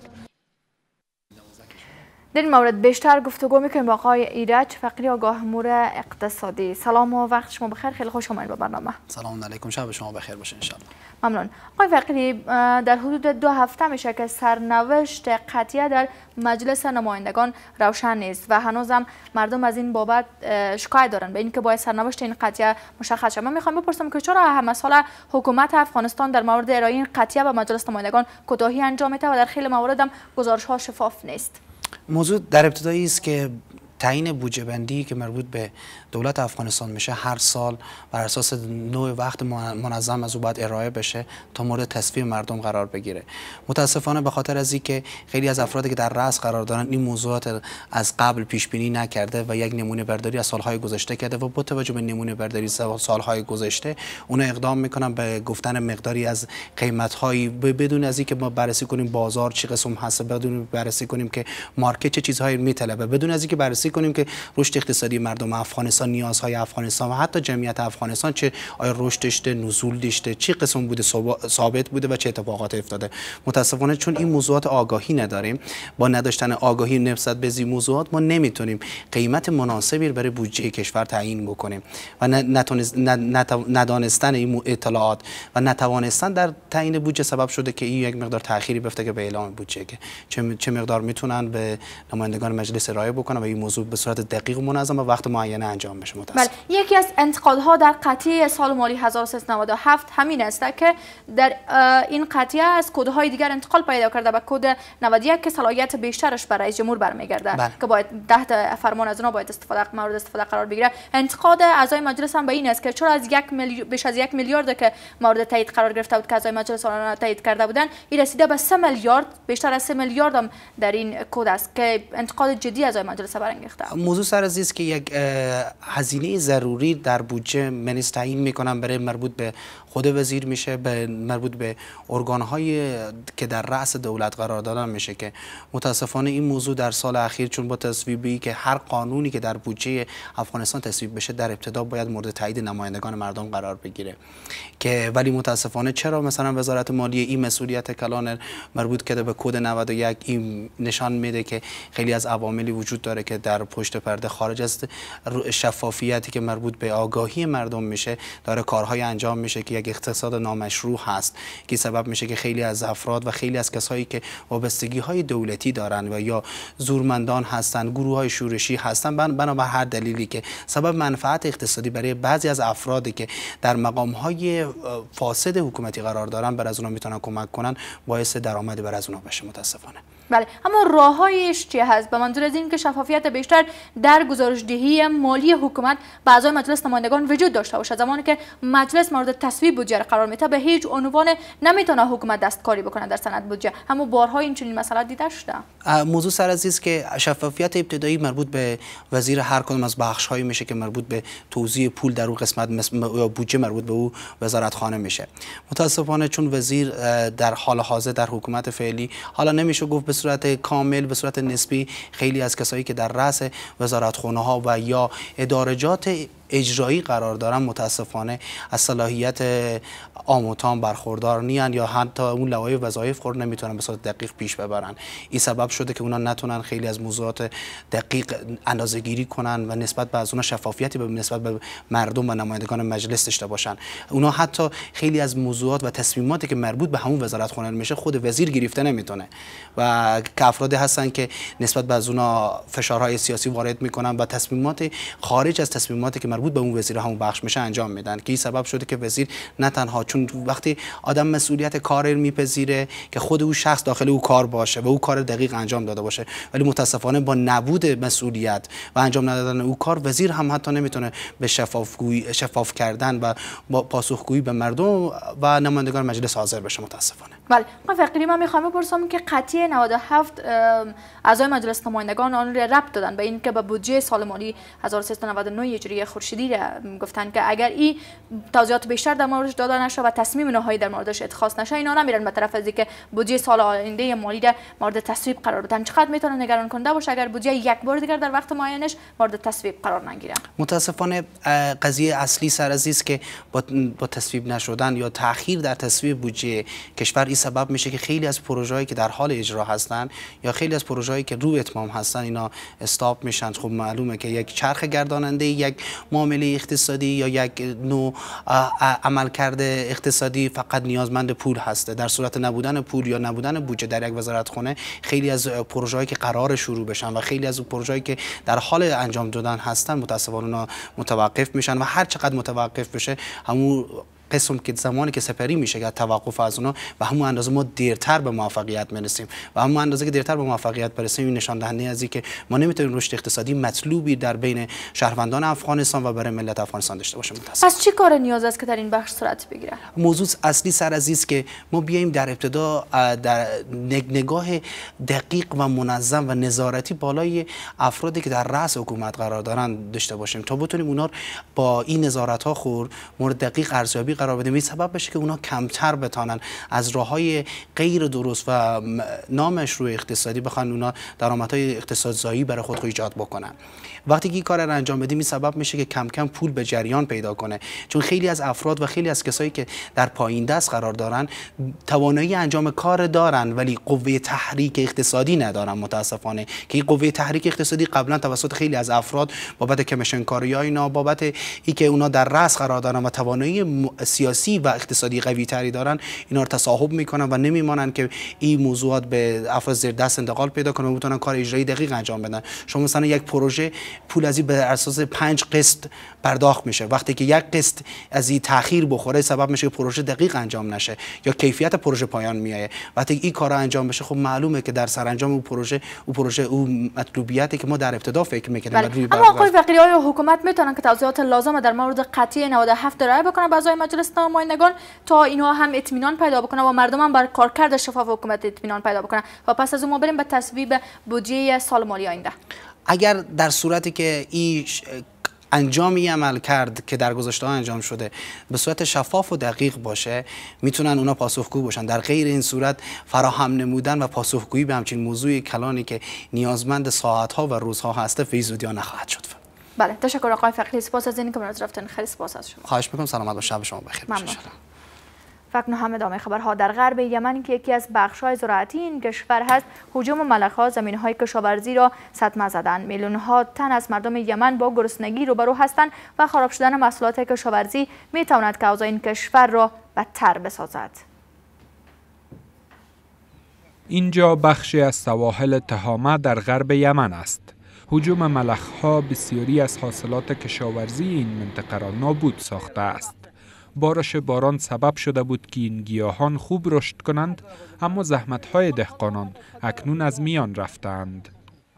در این مورد بیشتر گفتگو میکنیم با آقای ایرج فقیری آگاه امور اقتصادی. سلام و وقت شما بخیر، خیلی خوش آمدید به برنامه. سلام علیکم، شب شما بخیر باشه ان شاء الله. ممنون. آقای فقیری، در حدود 2 هفته میشه که سرنوشت قطعیه در مجلس نمایندگان روشن نیست و هنوزم مردم از این بابت شکایت دارن به اینکه باید سرنوشت این قطعیه مشخص شه. من میخوام بپرسم که چرا همه سال حکومت افغانستان در مورد ارائه این قطعیه به مجلس نمایندگان کوتاهی انجام میده و در خیلی موارد هم گزارش ها شفاف نیست؟ موضوع در ابتدایی است که تعیین بودجه بندی که مربوط به دولت افغانستان میشه هر سال بر اساس نوع وقت منظم از او باید ارائه بشه تا مورد تصویب مردم قرار بگیره. متاسفانه به خاطر از اینکه خیلی از افرادی که در رأس قرار دارن این موضوعات از قبل پیش بینی نکرده و یک نمونه برداری از سالهای گذشته کرده و با توجه به نمونه برداری سالهای گذشته اون اقدام میکنن به گفتن مقداری از قیمت‌هایی بدون از اینکه ما بررسی کنیم بازار چه قسم هست، بدون بررسی کنیم که مارکت چه چیزهایی میطلبه، بدون از اینکه بررسی کنیم که رشد اقتصادی مردم افغانستان، نیازهای افغانستان و حتی جمعیت افغانستان چه آیا رشد داشته، نزول داشته، چه قسم بوده، ثابت بوده و چه اتفاقات افتاده. متاسفانه چون این موضوعات آگاهی نداریم، با نداشتن آگاهی نسبت به این موضوعات ما نمیتونیم قیمت مناسبی برای بودجه کشور تعیین بکنیم و ندانستن این اطلاعات و نتوانستن در تعیین بودجه سبب شده که این یک مقدار تأخیری بیفته که به اعلام بودجه که چه مقدار میتونن به نمایندگان مجلس ارائه بکنن و این موضوع به صورت دقیق و منظم و وقت معین انجام بشه. بله، یکی از انتقادها در قطعی سال مالی 1397 همین است که در این قطعه از کدهای دیگر انتقال پیدا کرده به کد 91 که صلاحیت بیشترش برای رئیس جمهور برمیگرده که باید تحت فرمان از اونها باید مورد استفاده قرار بگیره. انتقاد اعضای مجلس هم به این است که چرا از بیش از 1 میلیارد که مورد تایید قرار گرفته بود که اعضای مجلس آن تایید کرده بودن، این رسیده به 3 میلیارد، بیشتر از 3 میلیارد هم در این کد است که انتقاد جدی اعضای مجلس برانگیخته. موضوع سر از است که یک هزینه ضروری در بودجه منیز تعیین میکنن برای مربوط به خود وزیر میشه، به مربوط به ارگان‌های که در رأس دولت قرار دارن میشه که متاسفانه این موضوع در سال اخیر چون با تصویبی که هر قانونی که در بودجه افغانستان تصویب بشه در ابتدا باید مورد تایید نمایندگان مردم قرار بگیره که ولی متاسفانه چرا مثلا وزارت مالیه این مسئولیت کلان مربوط کرده به کد 91 این نشان میده که خیلی از عواملی وجود داره که در پشت پرده خارج از شفافیتی که مربوط به آگاهی مردم میشه داره کارهای انجام میشه که یک اقتصاد نامشروع هست که سبب میشه که خیلی از افراد و خیلی از کسایی که وابستگی های دولتی دارن و یا زورمندان هستن، گروه های شورشی هستن، بنابر هر دلیلی که سبب منفعت اقتصادی برای بعضی از افرادی که در مقام های فاسد حکومتی قرار دارن بر از اونها میتونن کمک کنن باعث درآمد بر از اونها بشه. متاسفانه بله، اما راههایش چی هست؟ به منظور از این که شفافیت بیشتر در گزارشدهی مالی حکومت به اعضای مجلس نمایندگان وجود داشته باشه. زمانی که مجلس مورد تصویب بودجه قرار میده به هیچ عنوان نمیتونه حکومت دستکاری بکنه در سند بودجه، اما بارها این چنین مسئله دیده شده. موضوع سر از است که شفافیت ابتدایی مربوط به وزیر هر کدام از بخش‌هایی میشه که مربوط به توزیع پول در اون قسمت یا بودجه مربوط به او وزارتخانه میشه. متاسفانه چون وزیر در حال حاضر در حکومت فعلی حالا نمیشه گفت به صورت کامل، به صورت نسبی خیلی از کسایی که در رأس وزارتخانه ها و یا ادارجات اجرایی قرار دارن متاسفانه از صلاحیت آموتان برخوردار نیان یا حتی اون لوایح وظایف خود نمیتونن به صورت دقیق پیش ببرن. این سبب شده که اونا نتونن خیلی از موضوعات دقیق اندازه‌گیری کنن و نسبت به از اونها شفافیتی به نسبت به مردم و نمایندگان مجلس داشته باشن. اونا حتی خیلی از موضوعات و تصمیماتی که مربوط به همون وزارت خونه میشه خود وزیر گرفته نمیتونه و که افرادی هستن که نسبت به از اونها فشارهای سیاسی وارد میکنن و تصمیمات خارج از تصمیماتی که مربوط به اون وزیر همون بخش میشه انجام میدن که این سبب شده که وزیر نه تنها چون وقتی آدم مسئولیت کار میپذیره که خود او شخص داخل او کار باشه و او کار دقیق انجام داده باشه، ولی متاسفانه با نبود مسئولیت و انجام ندادن او کار وزیر هم حتی نمیتونه به شفاف کردن و با پاسخگویی به مردم و نمایندگان مجلس حاضر بشه متاسفانه. بله، فقیری من میخوام بپرسم که قطعی 97 اعضای مجلس نمایندگان آن را ربط دادن به این که به بودجه سال مالی 1399 هجری خورشیدی را گفتن که اگر این توضیحات بیشتر در موردش داده نشه و تصمیم نهایی در موردش اتخاذ نشه اینا نمیرن به طرف از اینکه بودجه سال آینده مالی را مورد تصویب قرار بدن. چقدر میتونه نگران کننده باشه اگر بودجه یک بار دیگر در وقت معینش مورد تصویب قرار نگیره؟ متاسفانه قضیه اصلی سر از است که با تصویب نشدن یا تأخیر در تصویب بودجه کشور این سبب میشه که خیلی از پروژه‌هایی که در حال اجرا هستن یا خیلی از پروژه‌هایی که رو اتمام هستن اینا استاپ میشن. خب معلومه که یک چرخ گرداننده یک معامله اقتصادی یا یک نوع عملکرد اقتصادی فقط نیازمند پول هسته. در صورت نبودن پول یا نبودن بودجه در یک وزارت خونه خیلی از پروژه‌هایی که قرار شروع بشن و خیلی از پروژه‌هایی که در حال انجام دادن هستن متأسفانه اونا متوقف میشن و هر چقدر متوقف بشه همون قسم که زمانی که سپری میشه که توقف از اونا و همون اندازه ما دیرتر به موفقیت میرسیم و همون اندازه که دیرتر به موفقیت برسیم این نشان دهنده از اینه که ما نمیتونیم رشد اقتصادی مطلوبی در بین شهروندان افغانستان و برای ملت افغانستان داشته باشیم. پس چی کار نیاز است که در این بخش صورت بگیره؟ موضوع اصلی سر از است که ما بیایم در ابتدا در نگاه دقیق و منظم و نظارتی بالای افرادی که در رأس حکومت قرار دارن داشته باشیم تا بتونیم اونا با این نظارت ها خور مورد دقیق ارزیابی قرار بدیم. این سبب بشه که اونا کمتر بتانن از راههای غیر درست و نامشروع اقتصادی بخوان اونا درآمدهای اقتصادزایی برای خود ایجاد بکنن. وقتی که این کار رو انجام بدیم این سبب میشه که کم کم پول به جریان پیدا کنه، چون خیلی از افراد و خیلی از کسایی که در پایین دست قرار دارن توانایی انجام کار دارن ولی قوه تحریک اقتصادی ندارن متاسفانه، که این قوه تحریک اقتصادی قبلا توسط خیلی از افراد بابت کمیشن کاری ها اینا بابت اینکه اونا در رأس قرار دارن و توانایی سیاسی و اقتصادی قوی تری دارن اینا رو تصاحب میکنن و نمیمانن که این موضوعات به افراد زیر دست انتقال پیدا کنن و بتونن کار اجرایی دقیق انجام بدن. شما مثلا یک پروژه پول از این به اساس 5 قسط پرداخت میشه، وقتی که یک قسط از این تاخیر بخوره سبب میشه که پروژه دقیق انجام نشه یا کیفیت پروژه پایان میایه. وقتی این کارا انجام بشه خب معلومه که در سرانجام اون مطلوبیتی که ما در ابتدا فکر میکردیم. اما آقای فقیری های حکومت میتونن که توضیحات لازم در مورد قطعی 97 ارائه بکنن به اعضای مجلس نمایندگان تا اینها هم اطمینان پیدا بکنن و مردم هم بر کارکرد شفاف حکومت اطمینان پیدا بکنن و پس از اون ما بریم به تصویب بودجه سال مالی آینده. اگر در صورتی که این انجامی عمل کرد که در گذشته انجام شده به صورت شفاف و دقیق باشه میتونن اونا پاسخگو باشن. در غیر این صورت فراهم نمودن و پاسخگویی به همچین موضوع کلانی که نیازمند ساعت‌ها و روزها هست فیزودیا نخواهد شد. بله، تشکر آقای فقیری، سپاس از اینکه مناظره رفتن. خیلی سپاس از شما. خواهش می‌کنم. سلامت و شب شما بخیر باشه. فکنون هم ادامه خبرها. در غرب یمن که یکی از بخش‌های زراعتی این کشور هست، هجوم ملخ‌ها زمین‌های کشاورزی را صدمه زدند. میلیون‌ها تن از مردم یمن با گرسنگی روبرو هستند و خراب شدن محصولات کشاورزی می‌تواند که اوضاع این کشور را بدتر بسازد. اینجا بخشی از سواحل تهامه در غرب یمن است. هجوم ملخ‌ها بسیاری از حاصلات کشاورزی این منطقه را نابود ساخته است. بارش باران سبب شده بود که این گیاهان خوب رشد کنند، اما زحمت‌های دهقانان اکنون از میان رفتند.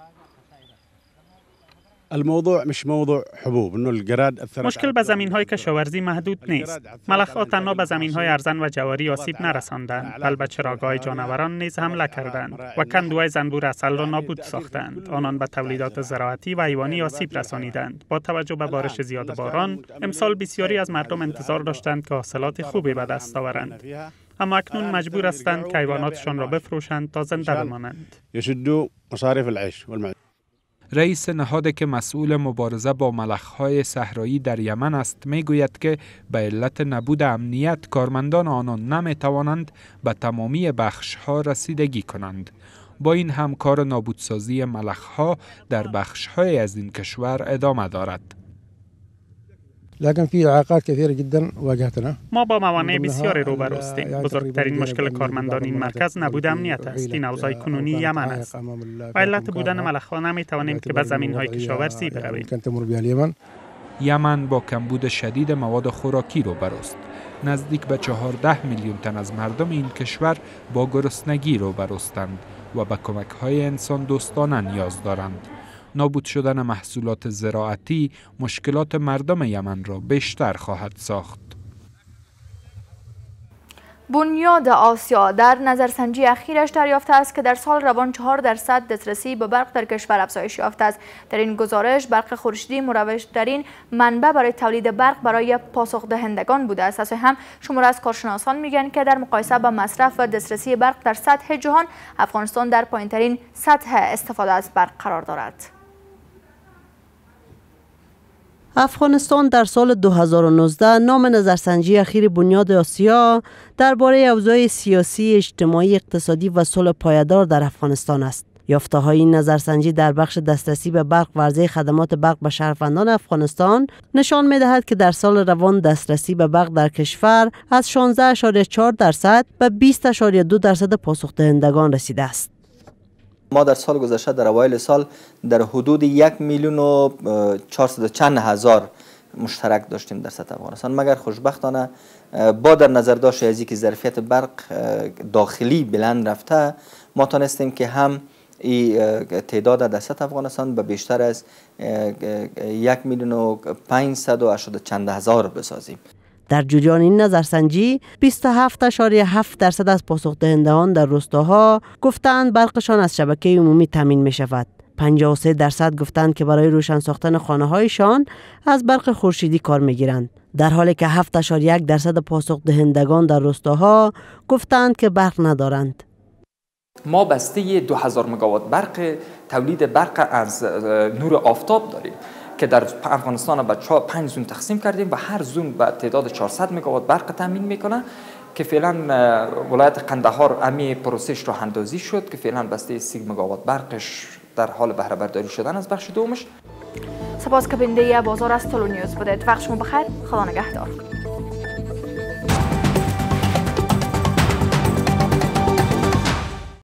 الموضوع مش موضوع حبوب انه الجراد مشکل به زمین‌های کشاورزی محدود نیست. ملخ‌ها تنها به زمین‌های ارزن و جواری آسیب نرساندند، بل به چراگاه جانوران نیز حمله کردند و کندوهای زنبور عسل را نابود ساختند. آنان به تولیدات زراعتی و حیوانی آسیب رسانیدند. با توجه به بارش زیاد باران، امسال بسیاری از مردم انتظار داشتند که حاصلات خوبی به دست آورند. اما اکنون مجبور هستند که حیواناتشان را بفروشند تا زنده بمانند. يشدوا مصاريف العيش والمعيشة. رئیس نهادی که مسئول مبارزه با ملخ‌های صحرایی در یمن است میگوید که به علت نبود امنیت کارمندان آنان نمیتوانند به تمامی بخش‌ها رسیدگی کنند. با این هم کار نابودسازی ملخ‌ها در بخش‌های از این کشور ادامه دارد. لكن في اعاقات كثيره جدا واجهتنا. ما با موانع بسیاری روبروستیم. بزرگترین مشکل کارمندان این مرکز نبود امنیت است. این اوضاع کنونی یمن است. و علت بودن ملخ‌ها نمی‌توانیم که به زمین‌های کشاورزی برویم. یمن با کمبود شدید مواد خوراکی روبروست. نزدیک به 14 میلیون تن از مردم این کشور با گرسنگی روبروستند و به کمک‌های انسان دوستانه نیاز دارند. نابود شدن محصولات زراعتی مشکلات مردم یمن را بیشتر خواهد ساخت. بنیاد آسیا در نظرسنجی اخیرش دریافته است که در سال روان 4% دسترسی به برق در کشور افزایش یافته است. در این گزارش برق خورشیدی مروج‌ترین منبع برای تولید برق برای پاسخ دهندگان بوده است. اساساً هم شمار از کارشناسان میگن که در مقایسه با مصرف و دسترسی برق در سطح جهان افغانستان در پایین‌ترین سطح استفاده از برق قرار دارد. افغانستان در سال 2019 نام نظرسنجی اخیر بنیاد آسیا درباره اوضاع سیاسی، اجتماعی، اقتصادی و صلح پایدار در افغانستان است. یافته‌های این نظرسنجی در بخش دسترسی به برق و عرضه خدمات برق به شهروندان افغانستان نشان می‌دهد که در سال روان دسترسی به برق در کشور از 16.4% به 20.2% پاسخ دهندگان رسیده است. ما در سال گذشته در اوایل سال در حدود 1,400,000 مشترک داشتیم در سطح افغانستان، مگر خوشبختانه با در نظر داشت از اینکه ظرفیت برق داخلی بلند رفته ما تانستیم که هم تعداد در سطح افغانستان به بیشتر از 1,580,000 بسازیم. در جریان این نظرسنجی 27.7% از پاسخ دهندگان در روستاها گفتند برقشان از شبکه عمومی تامین می شود. 53% گفتند که برای روشن ساختن خانه هایشان از برق خورشیدی کار می گیرند. در حالی که 7.1% پاسخ دهندگان در روستاها گفتند که برق ندارند. ما بسته 2000 مگاوات برق تولید برق از نور آفتاب داریم که در افغانستان به 5 زون تقسیم کردیم و هر زون به تعداد 400 مگاوات برق تامین میکنه که فعلا ولایت قندهار امی پروسش رو اندازی شد که فعلا بسته 30 مگاوات برقش در حال بهره برداری شدن از بخش دومش. سپاس که بیننده بازار از تولو نیوز بودید. وقت شما بخیر. خدا نگهدار.